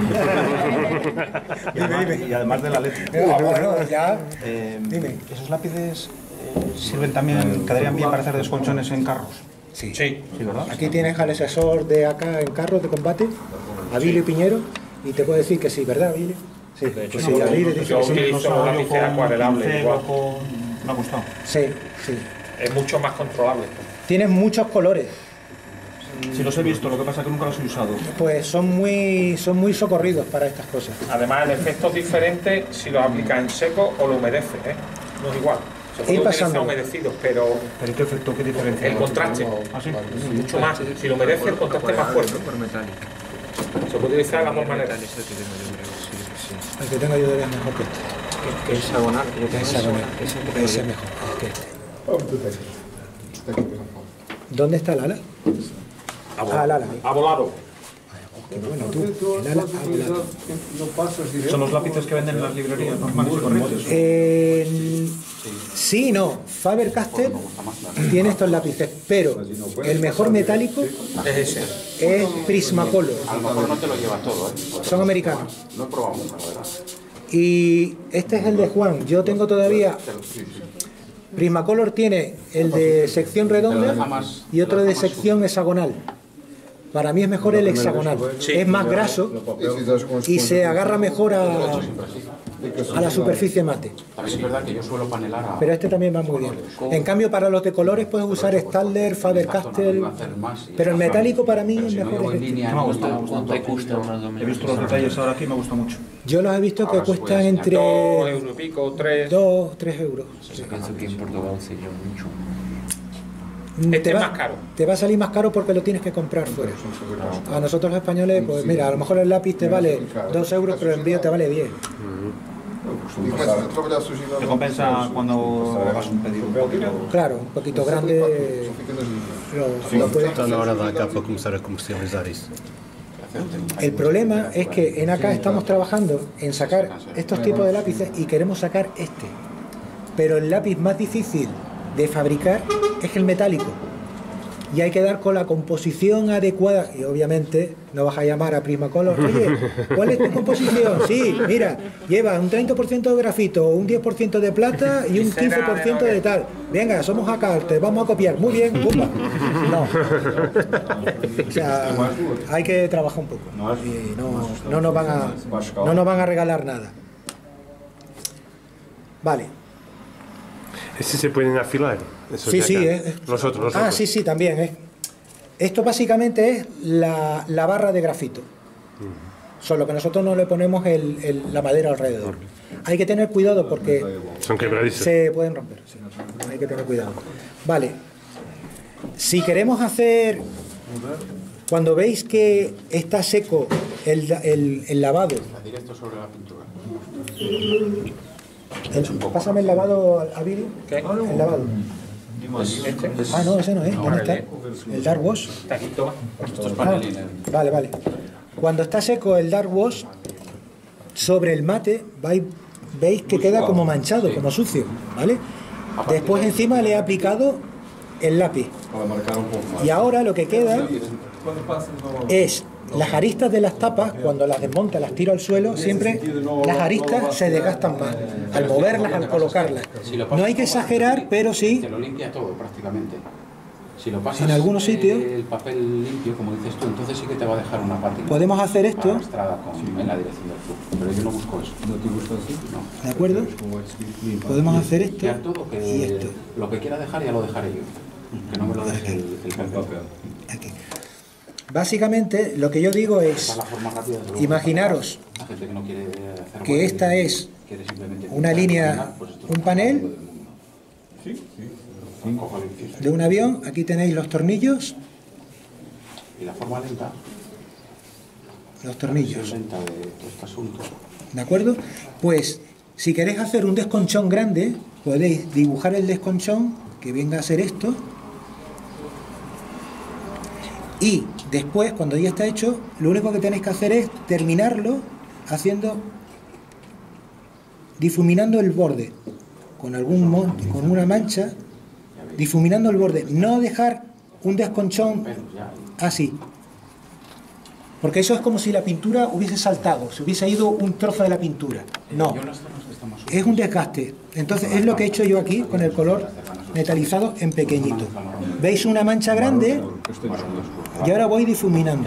Dime. Y además de la letra. Bueno, ya. Dime. ¿Esos lápices sirven también, quedarían bien para hacer desconchones en carros? Sí. Sí, ¿verdad? Aquí tienes al asesor de acá en carros de combate, a Billy Piñero, y te puedo decir que sí, ¿verdad, Billy? Sí, pues sí, a Billy te dice Yo que sí. utilizo lápices acuarelables igual. Me ha gustado. Sí, sí. Es mucho más controlable. Tienes muchos colores, Sí, los he visto, lo que pasa es que nunca los he usado. pues son muy socorridos para estas cosas. Además, el efecto es diferente si lo aplicas en seco o lo humedeces, ¿eh? No es igual. Se puede Ir utilizar pasando. humedecidos, pero ¿Pero qué efecto, qué diferencia? el contraste, ¿Ah, sí? mucho más. Si lo humedeces, el contraste es más fuerte. Se puede utilizar de las dos maneras. El que tengo yo de mejor que este. Que es hexagonal. Ese es mejor que este. ¿Dónde está el ala? Ah, el ala. Ha volado. Qué bueno, tú. El ala ha volado. Son los lápices que venden en las librerías normales y corrientes. Sí y no. Faber-Castell tiene estos lápices, pero el mejor metálico Es ese. es Prismacolor. A lo mejor no te lo lleva todo, ¿eh? Son americanos. No he probado nunca, la verdad. Y este es el de Juan. Yo tengo todavía... Prismacolor tiene el de sección redonda y otro de sección hexagonal. Para mí es mejor el hexagonal. Es más graso y se agarra mejor a la superficie mate. También es verdad que yo suelo panelar a... Pero este también va muy bien. En cambio, para los de colores puedes usar Staedtler, Faber-Castell, pero el metálico para mí es mejor. He visto los detalles ahora aquí y me gusta mucho. Yo los he visto que cuestan entre 2 euros y pico, 3. 2, 3 euros. Yo pienso que en Portugal sería mucho. Este es más caro. Te va a salir más caro porque lo tienes que comprar fuera. A nosotros los españoles, pues mira, a lo mejor el lápiz te vale 2 euros, pero el envío te vale 10. Te compensa cuando hagas un pedido un poquito. Claro, un poquito grande. Lo puedes... Está na hora da cá para começar a comercializar isso. El problema es que en acá estamos trabajando en sacar estos tipos de lápices y queremos sacar este. Pero el lápiz más difícil de fabricar es el metálico. Y hay que dar con la composición adecuada. Y obviamente no vas a llamar a Prismacolor. Oye, ¿cuál es tu composición? Sí, mira, lleva un 30% de grafito, un 10% de plata y un 15% de tal. Venga, somos acá, te vamos a copiar. Muy bien, ¡pumba! No. O sea, hay que trabajar un poco. Y no nos van a regalar nada. Vale. Ese se pueden afilar. Sí, sí. Nosotros. Ah, sí, también. Esto básicamente es la barra de grafito. Solo que nosotros no le ponemos la madera alrededor. Hay que tener cuidado porque son quebradizos. Se pueden romper. Sí. Hay que tener cuidado. Vale. Si queremos hacer... Cuando veis que está seco el lavado... Directo sobre la pintura. Pásame el lavado a vídeo. ¿Qué? El lavado. Ah, no, ese no es. ¿Dónde está? El dark wash. Vale. Cuando está seco el dark wash, sobre el mate veis que queda como manchado, como sucio, ¿vale? Después encima le he aplicado el lápiz. Y ahora lo que queda es las aristas de las tapas. Cuando las desmonto, las tiro al suelo, siempre las aristas se desgastan más al moverlas, al colocarlas. No hay que exagerar, pero sí. Te lo limpia todo prácticamente. Si lo pasas en algunos sitios, el papel limpio, como dices tú, entonces sí que te va a dejar una pátina. Podemos hacer esto en la dirección del flujo, pero yo no busco eso. ¿No te gusta así? No. ¿De acuerdo? Podemos hacer esto y esto. Lo que quiera dejar ya lo dejaré yo. Que no me lo deje el papel. Aquí. Básicamente lo que yo digo es, imaginaros que esta es una línea, un panel de un avión. Aquí tenéis los tornillos. Y la forma lenta. Los tornillos. ¿De acuerdo? Pues si queréis hacer un desconchón grande, podéis dibujar el desconchón que venga a ser esto. Y después, cuando ya está hecho, lo único que tenéis que hacer es terminarlo difuminando el borde con una mancha, difuminando el borde. No dejar un desconchón así, porque eso es como si la pintura hubiese saltado, se hubiese ido un trozo de la pintura. No, es un desgaste. Entonces es lo que he hecho yo aquí con el color metalizado en pequeñito. ¿Veis una mancha grande? Y ahora voy difuminando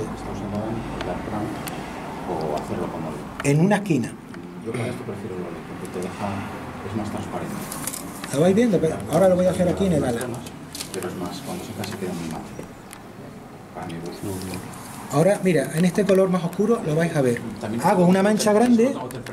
en una esquina. Yo para esto prefiero el óleo, porque te deja, es más transparente. ¿Lo vais viendo? Ahora lo voy a hacer aquí en el ala. Pero es más, cuando se casi queda muy mate. Para mi gusto. Ahora, mira, en este color más oscuro lo vais a ver. Hago una mancha grande.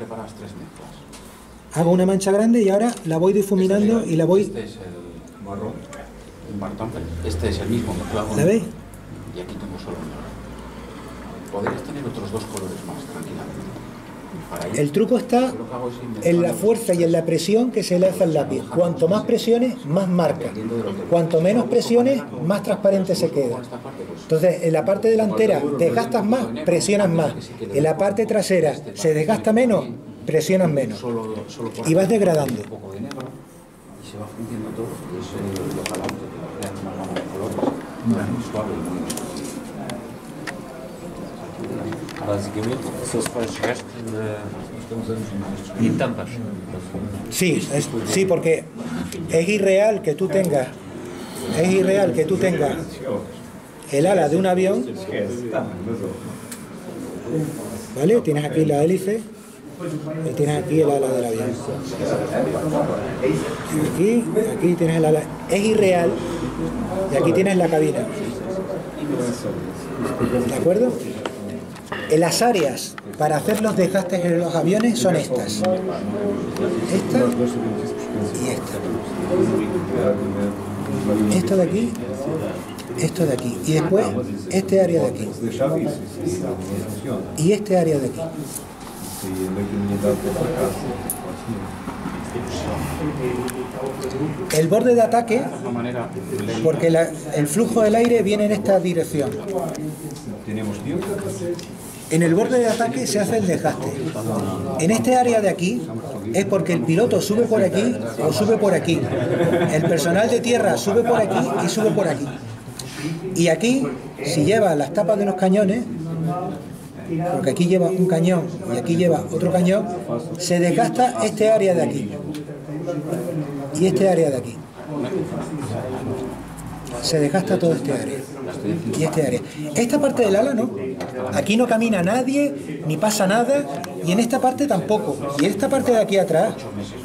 Hago una mancha grande y ahora la voy difuminando y la voy... Este es el marrón, un martón. Este es el mismo mezclado. ¿La veis? Y aquí tengo solo un negro. Podrías tener otros dos colores más tranquilamente. El truco está en la fuerza y en la presión que se le hace al lápiz. Cuanto más presiones, más marca. Cuanto menos presiones, más transparente se queda. Entonces, en la parte delantera desgastas más, presionas más. En la parte trasera se desgasta menos, presionas menos. Y vas degradando. Y se va fundiendo todo. Y es lo jalante, que lo crean una gama de colores. Muy suave y muy... Basicamente, só se faz desgaste en tampas. Sí, porque es irreal que tú tengas el ala de un avión, ¿vale? Tienes aquí la hélice y tienes aquí el ala del avión. Y aquí tienes el ala. Es irreal y aquí tienes la cabina. ¿De acuerdo? Las áreas para hacer los desgastes en los aviones son estas. Esta y esta. Esto de aquí, esto de aquí. Y después este área de aquí. Y este área de aquí. El borde de ataque, porque el flujo del aire viene en esta dirección. En el borde de ataque se hace el desgaste. En este área de aquí es porque el piloto sube por aquí o sube por aquí. El personal de tierra sube por aquí y sube por aquí. Y aquí, si lleva las tapas de los cañones, porque aquí lleva un cañón y aquí lleva otro cañón, se desgasta este área de aquí y este área de aquí. Se desgasta todo este área y este área. Esta parte del ala no. Aquí no camina nadie, ni pasa nada, y en esta parte tampoco. Y en esta parte de aquí atrás,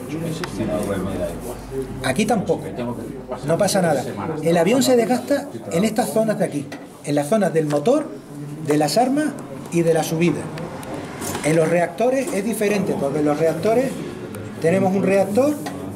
aquí tampoco. No pasa nada. El avión se desgasta en estas zonas de aquí, en las zonas del motor, de las armas y de la subida. En los reactores es diferente, porque en los reactores tenemos un reactor,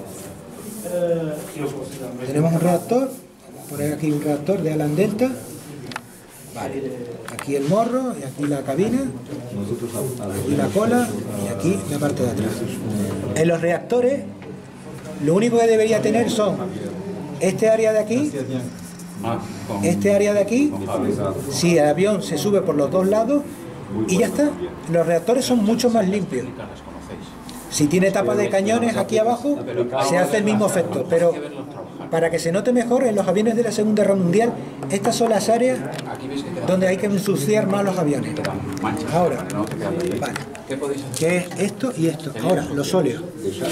poner aquí un reactor de Alan Delta, vale, aquí el morro, y aquí la cabina, aquí la cola, y aquí la parte de atrás. En los reactores, lo único que debería tener son este área de aquí, este área de aquí, si el avión se sube por los dos lados, y ya está. Los reactores son mucho más limpios. Si tiene tapa de cañones aquí abajo, se hace el mismo efecto, pero para que se note mejor, en los aviones de la Segunda Guerra Mundial, estas son las áreas donde hay que ensuciar más los aviones. Ahora, vale, ¿qué es esto y esto? Ahora, los óleos.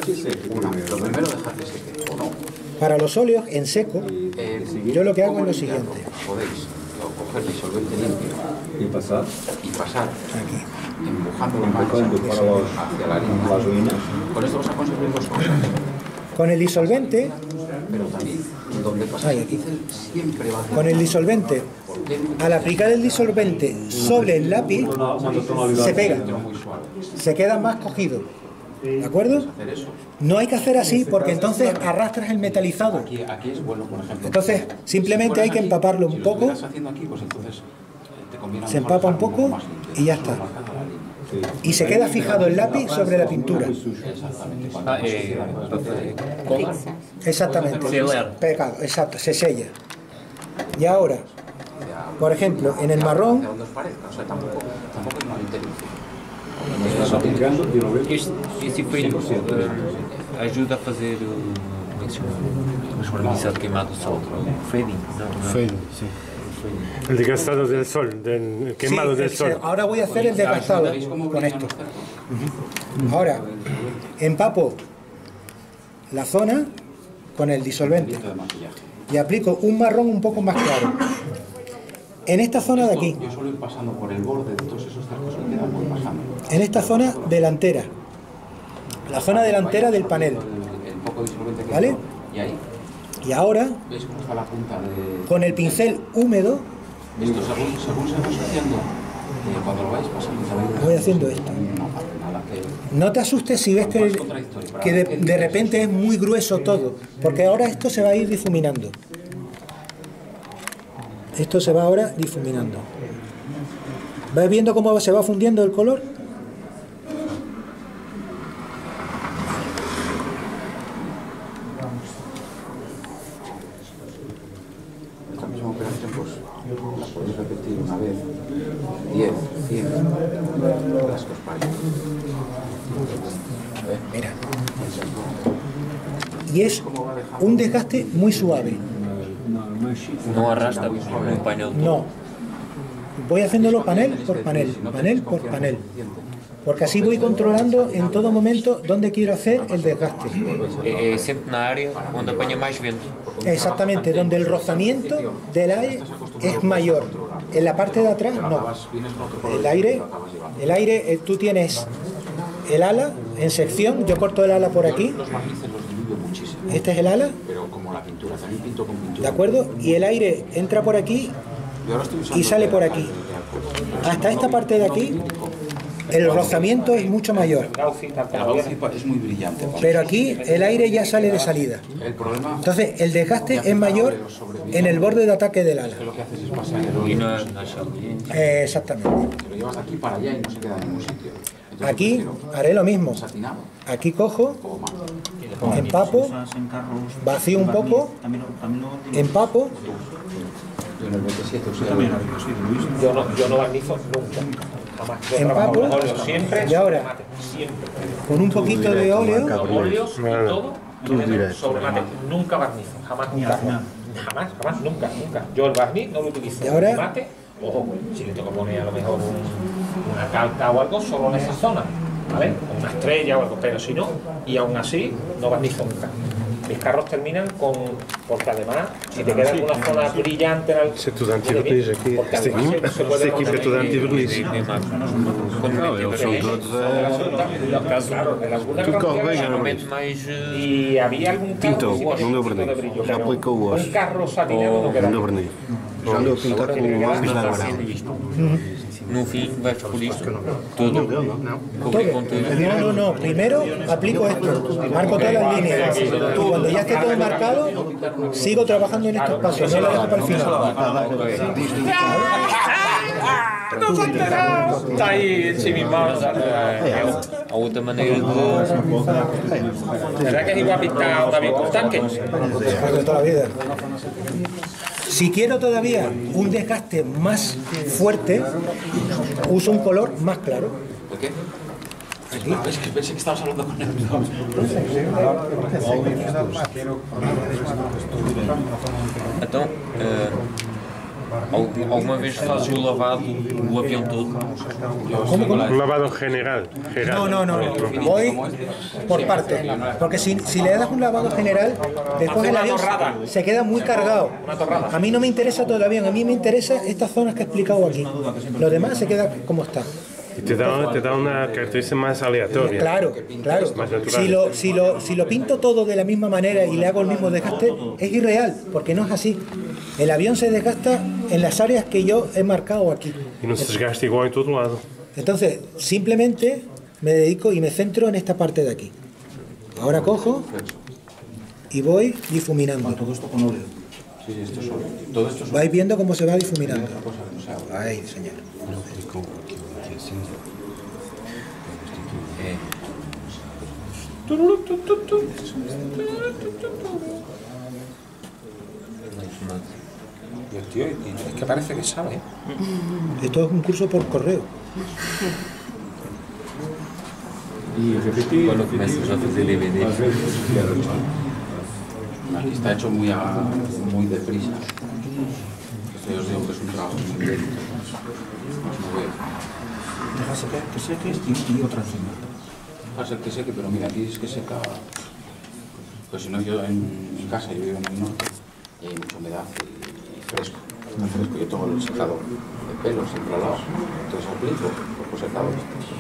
Para los óleos en seco, yo lo que hago es lo siguiente. Podéis coger disolvente limpio y pasar aquí, empujándolo más hacia la línea. Con esto vas a conseguir dos cosas. Con el disolvente, pero también donde pasa aquí. Siempre va a Con el disolvente, al aplicar el disolvente sobre el lápiz, se pega, se queda más cogido. ¿De acuerdo? No hay que hacer así porque entonces arrastras el metalizado. Aquí es bueno, por ejemplo. Entonces simplemente hay que empaparlo un poco. Se empapa un poco y ya está. Y se queda fijado el lápiz sobre la pintura. Exactamente. Pegado, exacto, se sella. Y ahora, por ejemplo, en el marrón. Este efeito ajuda a fazer o queimado do sol. Fading, não? Fading, sí. El desgastado del sol, del quemado del sol. Ahora voy a hacer el desgastado con esto. Ahora, empapo la zona con el disolvente y aplico un marrón un poco más claro. En esta zona de aquí. Yo suelo ir pasando por el borde de todos esos cercos que quedan, voy pasando. En esta zona delantera. La zona delantera del panel. ¿Vale? Y ahora, con el pincel húmedo, esto según se va asociando, cuando lo vais pasando, voy haciendo esto. No te asustes si ves que de repente es muy grueso todo, porque ahora esto se va a ir difuminando. Esto se va ahora difuminando. ¿Ves viendo cómo se va fundiendo el color? Esta misma operación pues la podéis repetir una vez, 10, 100, las que os parezcan. Mira. Y es un desgaste muy suave. No arrastra un panel. No. Voy haciéndolo panel por panel, panel por panel. Porque así voy controlando en todo momento dónde quiero hacer el desgaste. Siempre na área donde apanha más viento. Exactamente, donde el rozamiento del aire es mayor. En la parte de atrás no. El aire, tú tienes el ala en sección, yo corto el ala por aquí. Este es el ala. Pero como la pintura, también pinto con pintura. ¿De acuerdo? Y el aire entra por aquí y sale por aquí. Hasta esta parte de aquí, el rozamiento es mucho mayor. La Gauzy es muy brillante. Pero aquí el aire ya sale de salida. El problema... Entonces el desgaste es mayor en el borde de ataque del ala. Lo que haces es pasar el Exactamente. Lo llevas de aquí para allá y no se queda en ningún sitio. Entonces, Aquí haré lo mismo. satinado Aquí cojo, empapo, vacío un poco, empapo. Yo en el 27 Yo no barnizo nunca. Jamás. Yo Empapo. trabajo con óleo siempre. Y ahora, sobre mate, siempre. con un poquito de óleo, Con óleos y todo. Sobre mate. Nunca barnizo. Jamás, jamás, nunca. Yo el barniz no lo utilizo. Y ahora, el mate, ojo, si le tengo que poner a lo mejor una calca o algo, solo en esa zona, ¿vale? O una estrella o algo, pero si no, y aún así, no barnizo nunca. Mis carros terminan con, porque además, si te queda alguna zona brillante... C'est tout anti-verniz aqui. Este equipo é tudo anti-verniz. Tudo corre bem, geralmente. E havia algum carro... Pintou, não deu verniz. Já aplicou o wash. Carro satinado no queda. Não deu verniz. Já andou a pintar com o wash da Amarela. No fim, vais por isto tudo. No. Primero aplico esto, marco todas las líneas. Cuando ya esté todo marcado, sigo trabajando en estos pasos, no lo dejo para el final. ¡No se ha enterado! Está ahí ensimismado. A outra maneira de... ¿Verdad que es igual pintar un avión con tanque? De toda la vida. Si quiero todavía un desgaste más fuerte, uso un color más claro. ¿Por qué? Aquí. Es que pensé que estabas hablando con él. Então, alguma vez fazes o lavado do avião todo? Un lavado general. No. Voy por parte. Porque si le das un lavado general, después el avión se queda muy cargado. A mí no me interesa todo el avión, a mí me interesa estas zonas que he explicado aquí. Lo demás se queda como está. Y te da una característica más aleatoria. Claro. Más natural. Si lo pinto todo de la misma manera y le hago el mismo desgaste, es irreal, porque no es así. El avión se desgasta en las áreas que yo he marcado aquí. Y no se desgasta igual en todo lado. Entonces, simplemente me dedico y me centro en esta parte de aquí. Ahora cojo y voy difuminando. Todo esto con óleo. Sí, esto es óleo. Todo esto es óleo. Vais viendo cómo se va difuminando. Ahí, señor. Tío, es que parece que sabe. Esto es un curso por correo. Quando começas a fazer DVD, Está hecho muy deprisa. Esto yo os digo que es un trabajo muy lento. Deja que seque y otra encima. Va a ser que seque, pero mira, aquí es que seca. Pues si no, yo en casa, yo vivo en el norte y hay mucha humedad y fresco. Está fresco. Yo tengo el secador de pelo siempre al lado. Entonces aplico poco secador.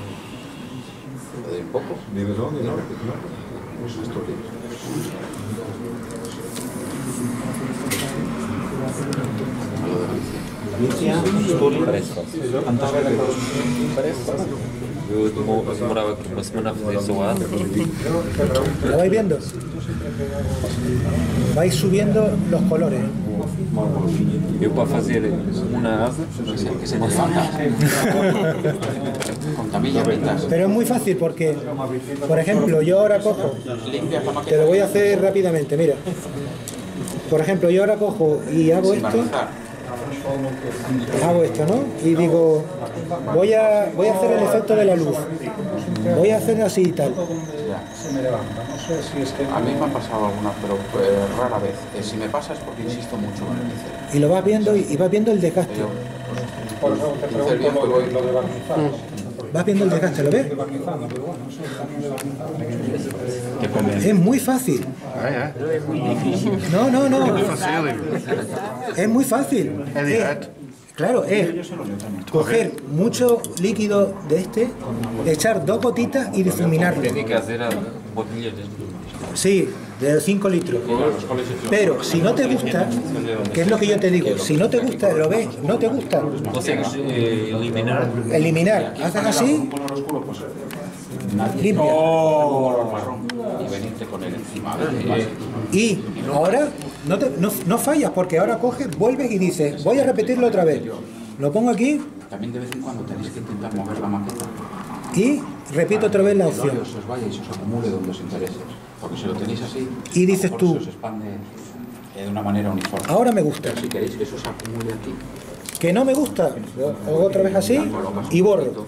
Le doy un poco. ¿Vives dónde? No. Pues esto que a lo de Galicia. parece fácil. Eu demorava aqui uma semana a fazer salada. ¿Lo vais viendo? Vais subiendo los colores. Eu para fazer uma asa, Que se me falta. Con tamilla pintas. Pero es muy fácil porque, por ejemplo, yo ahora cojo, Limpias la te máquina. lo voy a hacer rápidamente, mira. Por ejemplo, yo ahora cojo y hago Sin esto, barnizar. ¿no? Y digo, voy a hacer el efecto de la luz. Voy a hacer así y tal. A mí me ha pasado alguna, pero rara vez. Si me pasa es porque insisto mucho en el pincel. Y lo vas viendo y vas viendo el desgaste. Yo, pincel bien, pues voy. Vas viendo el desgaste, ¿lo ves? Es muy fácil. No. Es muy fácil. Claro, es coger mucho líquido de este, echar 2 gotitas y difuminarlo. Tiene que hacer botellas de... Sí, de 5 litros. Pero si no te gusta, que es lo que yo te digo, si no te gusta, lo ves, no te gusta. ¿Consigues eliminar? Eliminar, haces así, limpia. Y venirte con él encima. Y ahora no fallas, porque ahora coges, vuelves y dices, voy a repetirlo otra vez. Lo pongo aquí. También de vez en cuando tenéis que intentar mover la maqueta. Y repito otra vez la opción. Que os vaya y se os acumule donde os interese. Porque si lo tenéis así, y dices tú, se os expande de una manera uniforme. Ahora me gusta. Pero si queréis que eso se acumule aquí, que no me gusta, lo hago otra vez así y borro.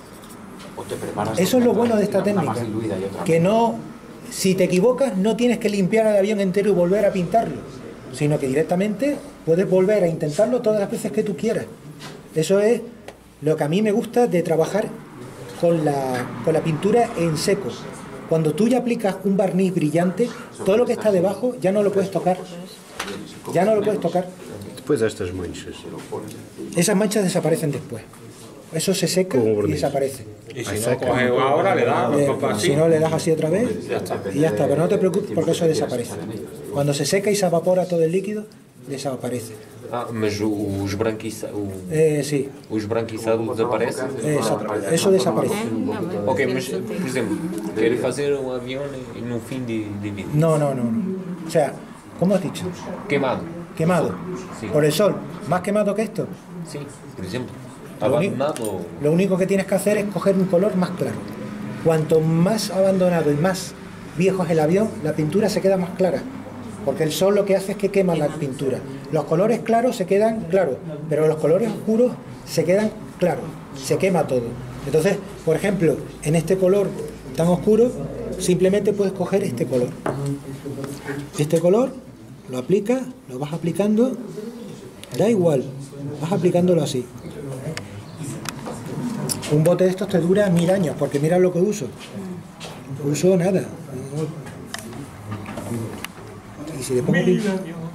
Eso es lo bueno de esta técnica, que no, si te equivocas, no tienes que limpiar el avión entero y volver a pintarlo, sino que directamente puedes volver a intentarlo todas las veces que tú quieras. Eso es lo que a mí me gusta de trabajar con la pintura en seco. Cuando tú ya aplicas un barniz brillante, todo lo que está debajo ya no lo puedes tocar. Ya no lo puedes tocar. Después de estas manchas. Esas manchas desaparecen después. Eso se seca y desaparece. Y si no coges ahora, le das así. Si no, le das así otra vez y ya está. Pero no te preocupes porque eso desaparece. Cuando se seca y se evapora todo el líquido, desaparece. Ah, mas os branquiçados sí. Os branquiçados desaparecem? Eso desaparece. Ok, mas, por exemplo, quero fazer um avião no fim de vida. No. O sea, ¿cómo has dicho? Quemado. Quemado. Sí. Por el sol. ¿Más quemado que esto? Sí, por ejemplo. Abandonado. Lo único que tienes que hacer es coger un color más claro. Cuanto más abandonado y más viejo es el avión, la pintura se queda más clara. Porque el sol lo que hace es que quema la pintura. Los colores claros se quedan claros, pero los colores oscuros se quedan claros. Se quema todo. Entonces, por ejemplo, en este color tan oscuro, simplemente puedes coger este color. Este color lo aplicas, lo vas aplicando, da igual, vas aplicándolo así. Un bote de estos te dura 1000 años, porque mira lo que uso. No uso nada. Y si le pongo ahí.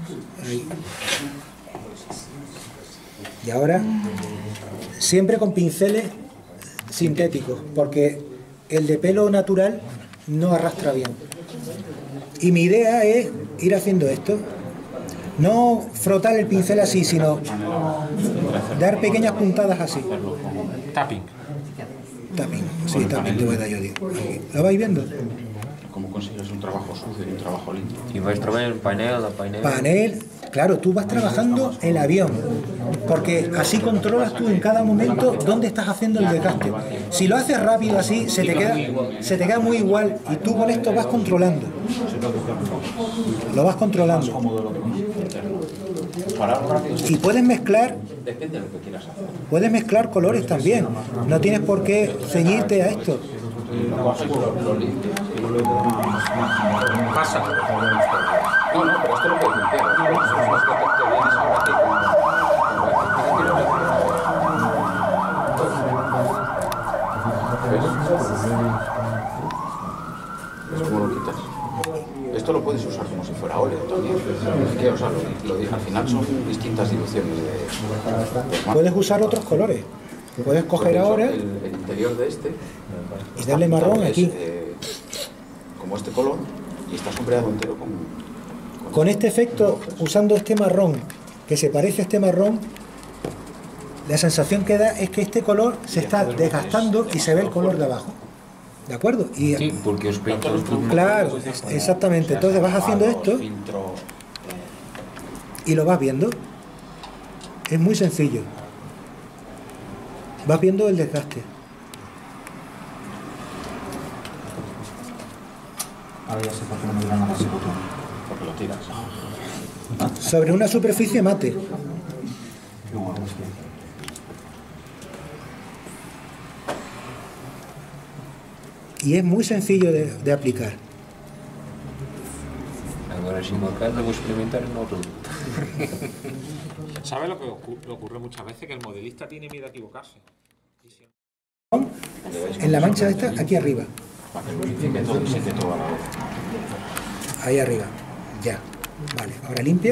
Y ahora, siempre con pinceles sintéticos, porque el de pelo natural no arrastra bien. Y mi idea es ir haciendo esto. No frotar el pincel así, sino dar pequeñas puntadas así. Tapping. Tapping, sí, tapping te voy a dar yo. ¿Lo vais viendo? ¿Cómo consigues un trabajo sucio y un trabajo limpio? Y vais trabajando en panel a panel. Panel, claro, tú vas trabajando el avión, porque así controlas tú en cada momento dónde estás haciendo el desgaste. Si lo haces rápido así, se te queda muy igual, y tú con esto vas controlando. Lo vas controlando. Y puedes mezclar. Depende de lo que quieras hacer. Puedes mezclar colores también. No tienes por qué ceñirte a esto. Pasa. No, pero esto lo puedes limpiar. Te vienes ahora ¿ves cómo lo quitas? Esto lo puedes usar como si fuera óleo también. Es que, o sea, lo dije, al final son distintas diluciones de... Puedes usar otros colores. Puedes coger ahora el interior de este y darle marrón aquí. Como este color, y está sombreado entero con este efecto, usando este marrón, que se parece a este marrón, la sensación que da es que este color se está desgastando y se ve el color de abajo. ¿De acuerdo? Y, sí, porque os pintan. Claro, exactamente. Entonces vas haciendo esto y lo vas viendo. Es muy sencillo. Vas viendo el desgaste. Ahora ya sé por qué no me dirán nada ese botón. Porque lo tiras. Sobre una superficie mate. Y es muy sencillo de aplicar. Ahora si no acá, debo experimentar en otro. ¿Sabes lo que ocurre muchas veces? Que el modelista tiene miedo a equivocarse. En la mancha esta, aquí arriba. Para que lubrifique todo y seque todo a la vez. Ahí arriba. Ya. Vale. Ahora limpia.